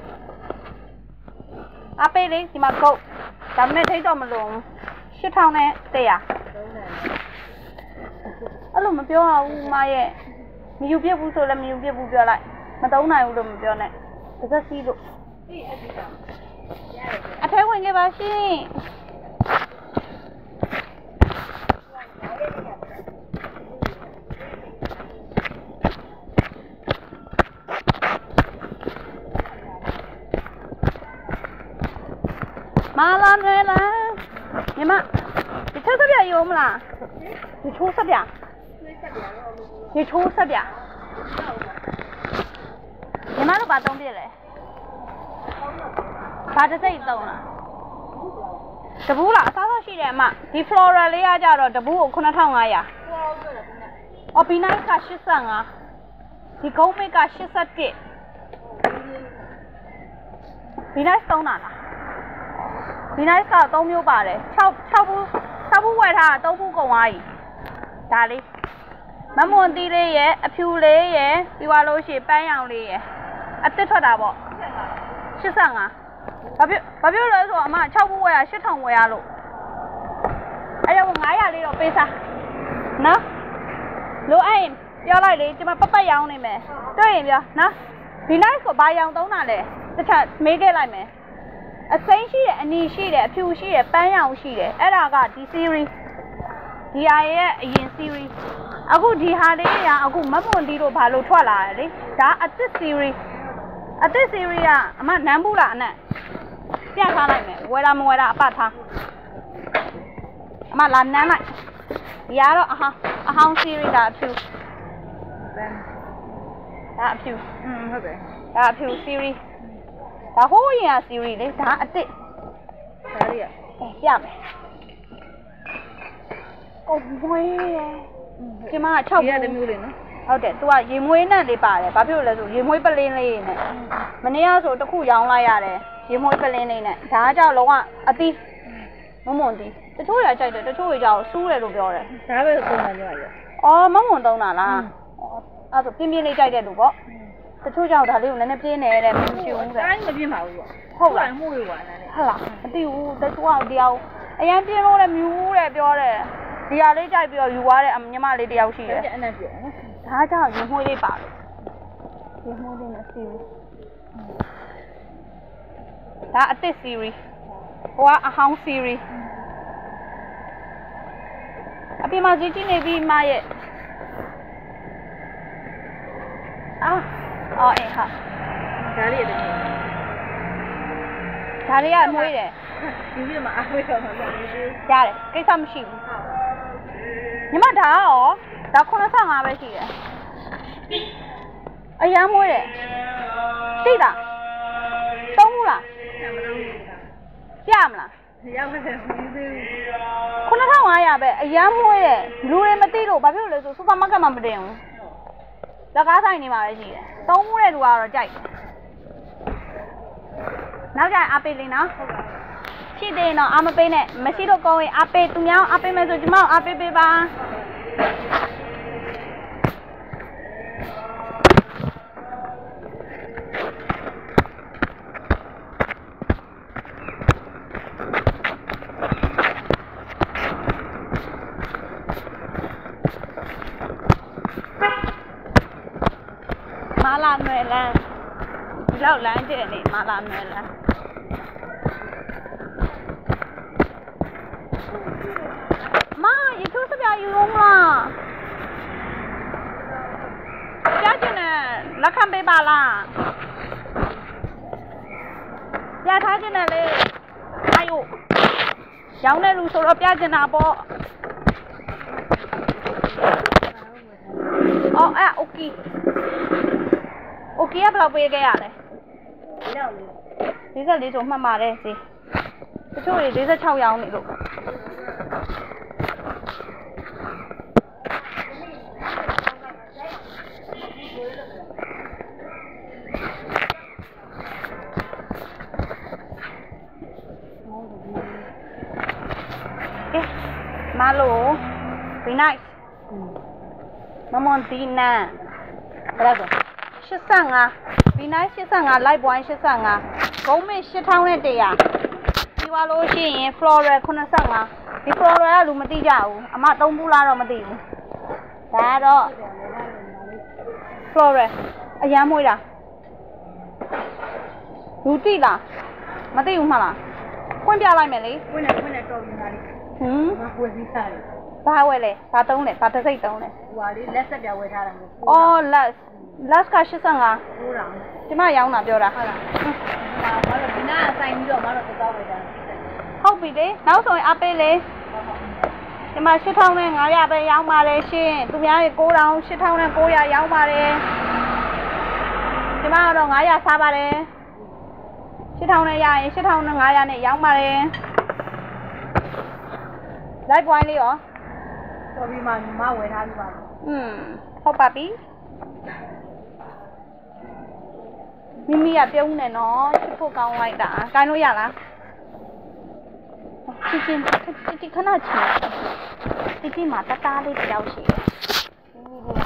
အပေးလေးဒီမှာကုတ်ဒါပေမဲ့ဒိတ်တော့မလွန်ရှစ်ထောင်နဲ့၁ရာအဲ့လိုမပြောရဘူးမရဲ့မယူပြစ်ဘူးဆိုလည်းမယူပြစ်ဘူးပြောလိုက်မသုံးနိုင်ဘူးလို့မပြောနဲ့တစ်သက်စီးလို့အထဲဝင်ခဲ့ပါရှင်မာလာနွယ်လားညီမဒီချိုးစပြရုံမလားဒီချိုးစပြဒီချိုးစပြညီမတို့ဘာသုံးပြလဲဘာတစ်စိတ်သုံးလားတပူးလားအစားစားရှိတယ်အမဒီ floral လေးကကြတော့တပူးကိုခုနှစ်ထောင်၅ရာအော်ဘီနိုက်က၈၅ဒီဂုံးမိတ်က၈၁ဘီနိုက်သုံးတာလားဘီနိုက်ကသုံးမျိုးပါတယ်၆၆ဘူး၆ဘူးဝယ်ထားတာ၃ဘူးကုန်သွားပြီဒါလေးမမွန်တီးလေးရဲ့အဖြူလေးရဲ့ပြီးသွားလို့ရှိရင်ပန်းရောင်လေးရဲ့အသစ်ထွက်တာပေါ့၈၅ဘာဖြစ်ဘာဖြစ်လဲဆိုတော့အမ၆ဘူးဝယ်ရ၈ထောင်ဝယ်ရလို့အဲ့တော့၅ရာလေးတော့ပေးစားနော်လိုအဲ့ပြောလိုက်လေဒီမှာပတ်ပတ်ရောင်းနေမယ်တွေ့ရင်ပြောနော်ဘီနိုက်ကိုဘာရောင်သုံးတာလဲတစ်ချက်မေးခဲ့လိုက်မယ်အစိမ်းရှိတယ်အနီရှိတယ်အဖြူရှိတယ်ပန်းရောင်ရှိတယ်အဲ့ဒါကဒီ series ဒီဟာရဲ့အရင် series အခုဒီဟာလေးကအခုမပွန်တီးတို့ဘာလို့ထွက်လာတယ်လေဒါအသစ် series အသစ် series ကအမနမ်းဘူးလားအနက်ပြထားလိုက်မယ်ဝယ်တာမဝယ်တာအပတ်ထားအမလာနမ်းလိုက်ဒီကတော့အဟောင်းအဟောင်း series ဒါအဖြူဒါအဖြူอืมဟုတ်တယ်ဒါအဖြူ seriesဒါဟိုးရင်က series လေဒါအစ်စ်ဒါလေးရပြမယ်အော်မွေးရကျမက၆ဘူးရတယ်မျိုးလေးနော်ဟုတ်တယ်သူကရေမွေးနဲ့လေးပါတယ်ဘာဖြစ်လို့လဲဆိုရေမွေးပလင်းလေးနဲ့မနေ့ကဆိုတစ်ခုရောင်းလိုက်ရတယ်ရေမွေးပလင်းလေးနဲ့ဒါကကြောက်လုံးဝအသီးမမွန်တီးတချို့ရကြိုက်တယ်တချို့ရကြောက်စူးတယ်လို့ပြောတယ်ဒါပဲပုံမှန်ကြရအော်မမွန်သုံးတာလားအဲ့ဒါပြင်းပြင်းလေးကြိုက်တဲ့လူပေါ့တချို့ကြောက်ဒါလေးကိုနည်းနည်းပြင်းနေတဲ့မရှိဘူးတဲ့တိုင်းမပြင်းပါဘူးပေါ့ဟုတ်လားမှုတွေပါလားဟုတ်လားမသိဘူးတချို့ကတရားအရင်ပြင်းလို့လည်းမြူးတယ်ပြောတယ်ဒီဟာလေးကြိုက်ပြီးတော့ယူသွားတဲ့ညီမလေးတယောက်ရှိတယ်အနက်ပြောနော်ဒါကြောင့်ရင်မွေးလေးပါလို့ရင်မွေးလေးနဲ့ series ဒါအသစ် series ဟိုကအဟောင်း series အပြင်မှာကြည့်ကြည့်နေပြီးမရဲ့အာအော်အေးဟာဒါလေးရတယ်ဒါလေးကမွေးတယ်ဒီပြမှာအားပေးတော့မှာရတယ်ကိစ္စမရှိဘူးညီမဒါရောဒါခုနှစ်ဆ၅ပဲရှိတယ်အရန်မွေးတယ်သိလားသုံးဘူးလားပြမလားရောက်ပါတယ်မသိဘူးခုနှစ်ထောင်၅ရာပဲအရန်မွေးတယ်လူတွေမသိလို့ဘာဖြစ်လို့လဲဆိုစူပါမားကတ်မှာမတင်ဘူးလက်ကားဆိုင်နေမှာပဲရှိတယ်သုံးမှုတဲ့လူကတော့ကြိုက်နောက်ကြရင်အားပေးလေးနော်ရှိသေးရင်တော့အားမပေးနဲ့မရှိတော့ကောင်းရင်အားပေးသူများအားပေးမယ်ဆိုကျွန်မအားပေးပေးပါမာလာနွယ်လန်းဒီလောက်လမ်းကျဲနေမာလာနွယ်လန်းမရေချိုးစပြယူလုံးလားကြားကျင်တယ်လက်ခံပေးပါလားပြထားကျင်တယ်လေအာယိုရောင်းတဲ့လူဆိုတော့ပြကျင်တာပေါ့အော်အဲ့โอเคโอเคကဘယ်လောက်ပေးခဲ့ရလဲ၄၄ဆိုမှတ်ပါတယ်စီတချို့တွေ၄၆ရောင်းနေလို့ Malo, be nice. Mamon Dina. Brother. Shisanga. Be nice, Shisanga, like one Shisanga. Go me shit town a day. You are losing Flora Conasanga. The Flora Lumatija. I'm not don't pull out of Madi. That all. Flora. A yamoya. Rutila. Madi Umala. When do I like me? When I when I told you that. Hmm? When we started. Bawele, Patone, Patasitone. Well, let's get away. Oh, last. Last cash is a Tima Yana Dora. How be they? Now so up a The my shit town and I have a young Malaysian. To me, I go down shit town and go ya young Malay. The Madon Aya Sabare. Shit town and ya, shit town and I and a young Malay. Like one Leo. So we might my way have one. Hmm. How puppy? Mimi à tiêu này nó chụp phô cao ngoài đã cái nó giả là chị chị chị chị khá là chị chị chị mà ta ta đi theo chị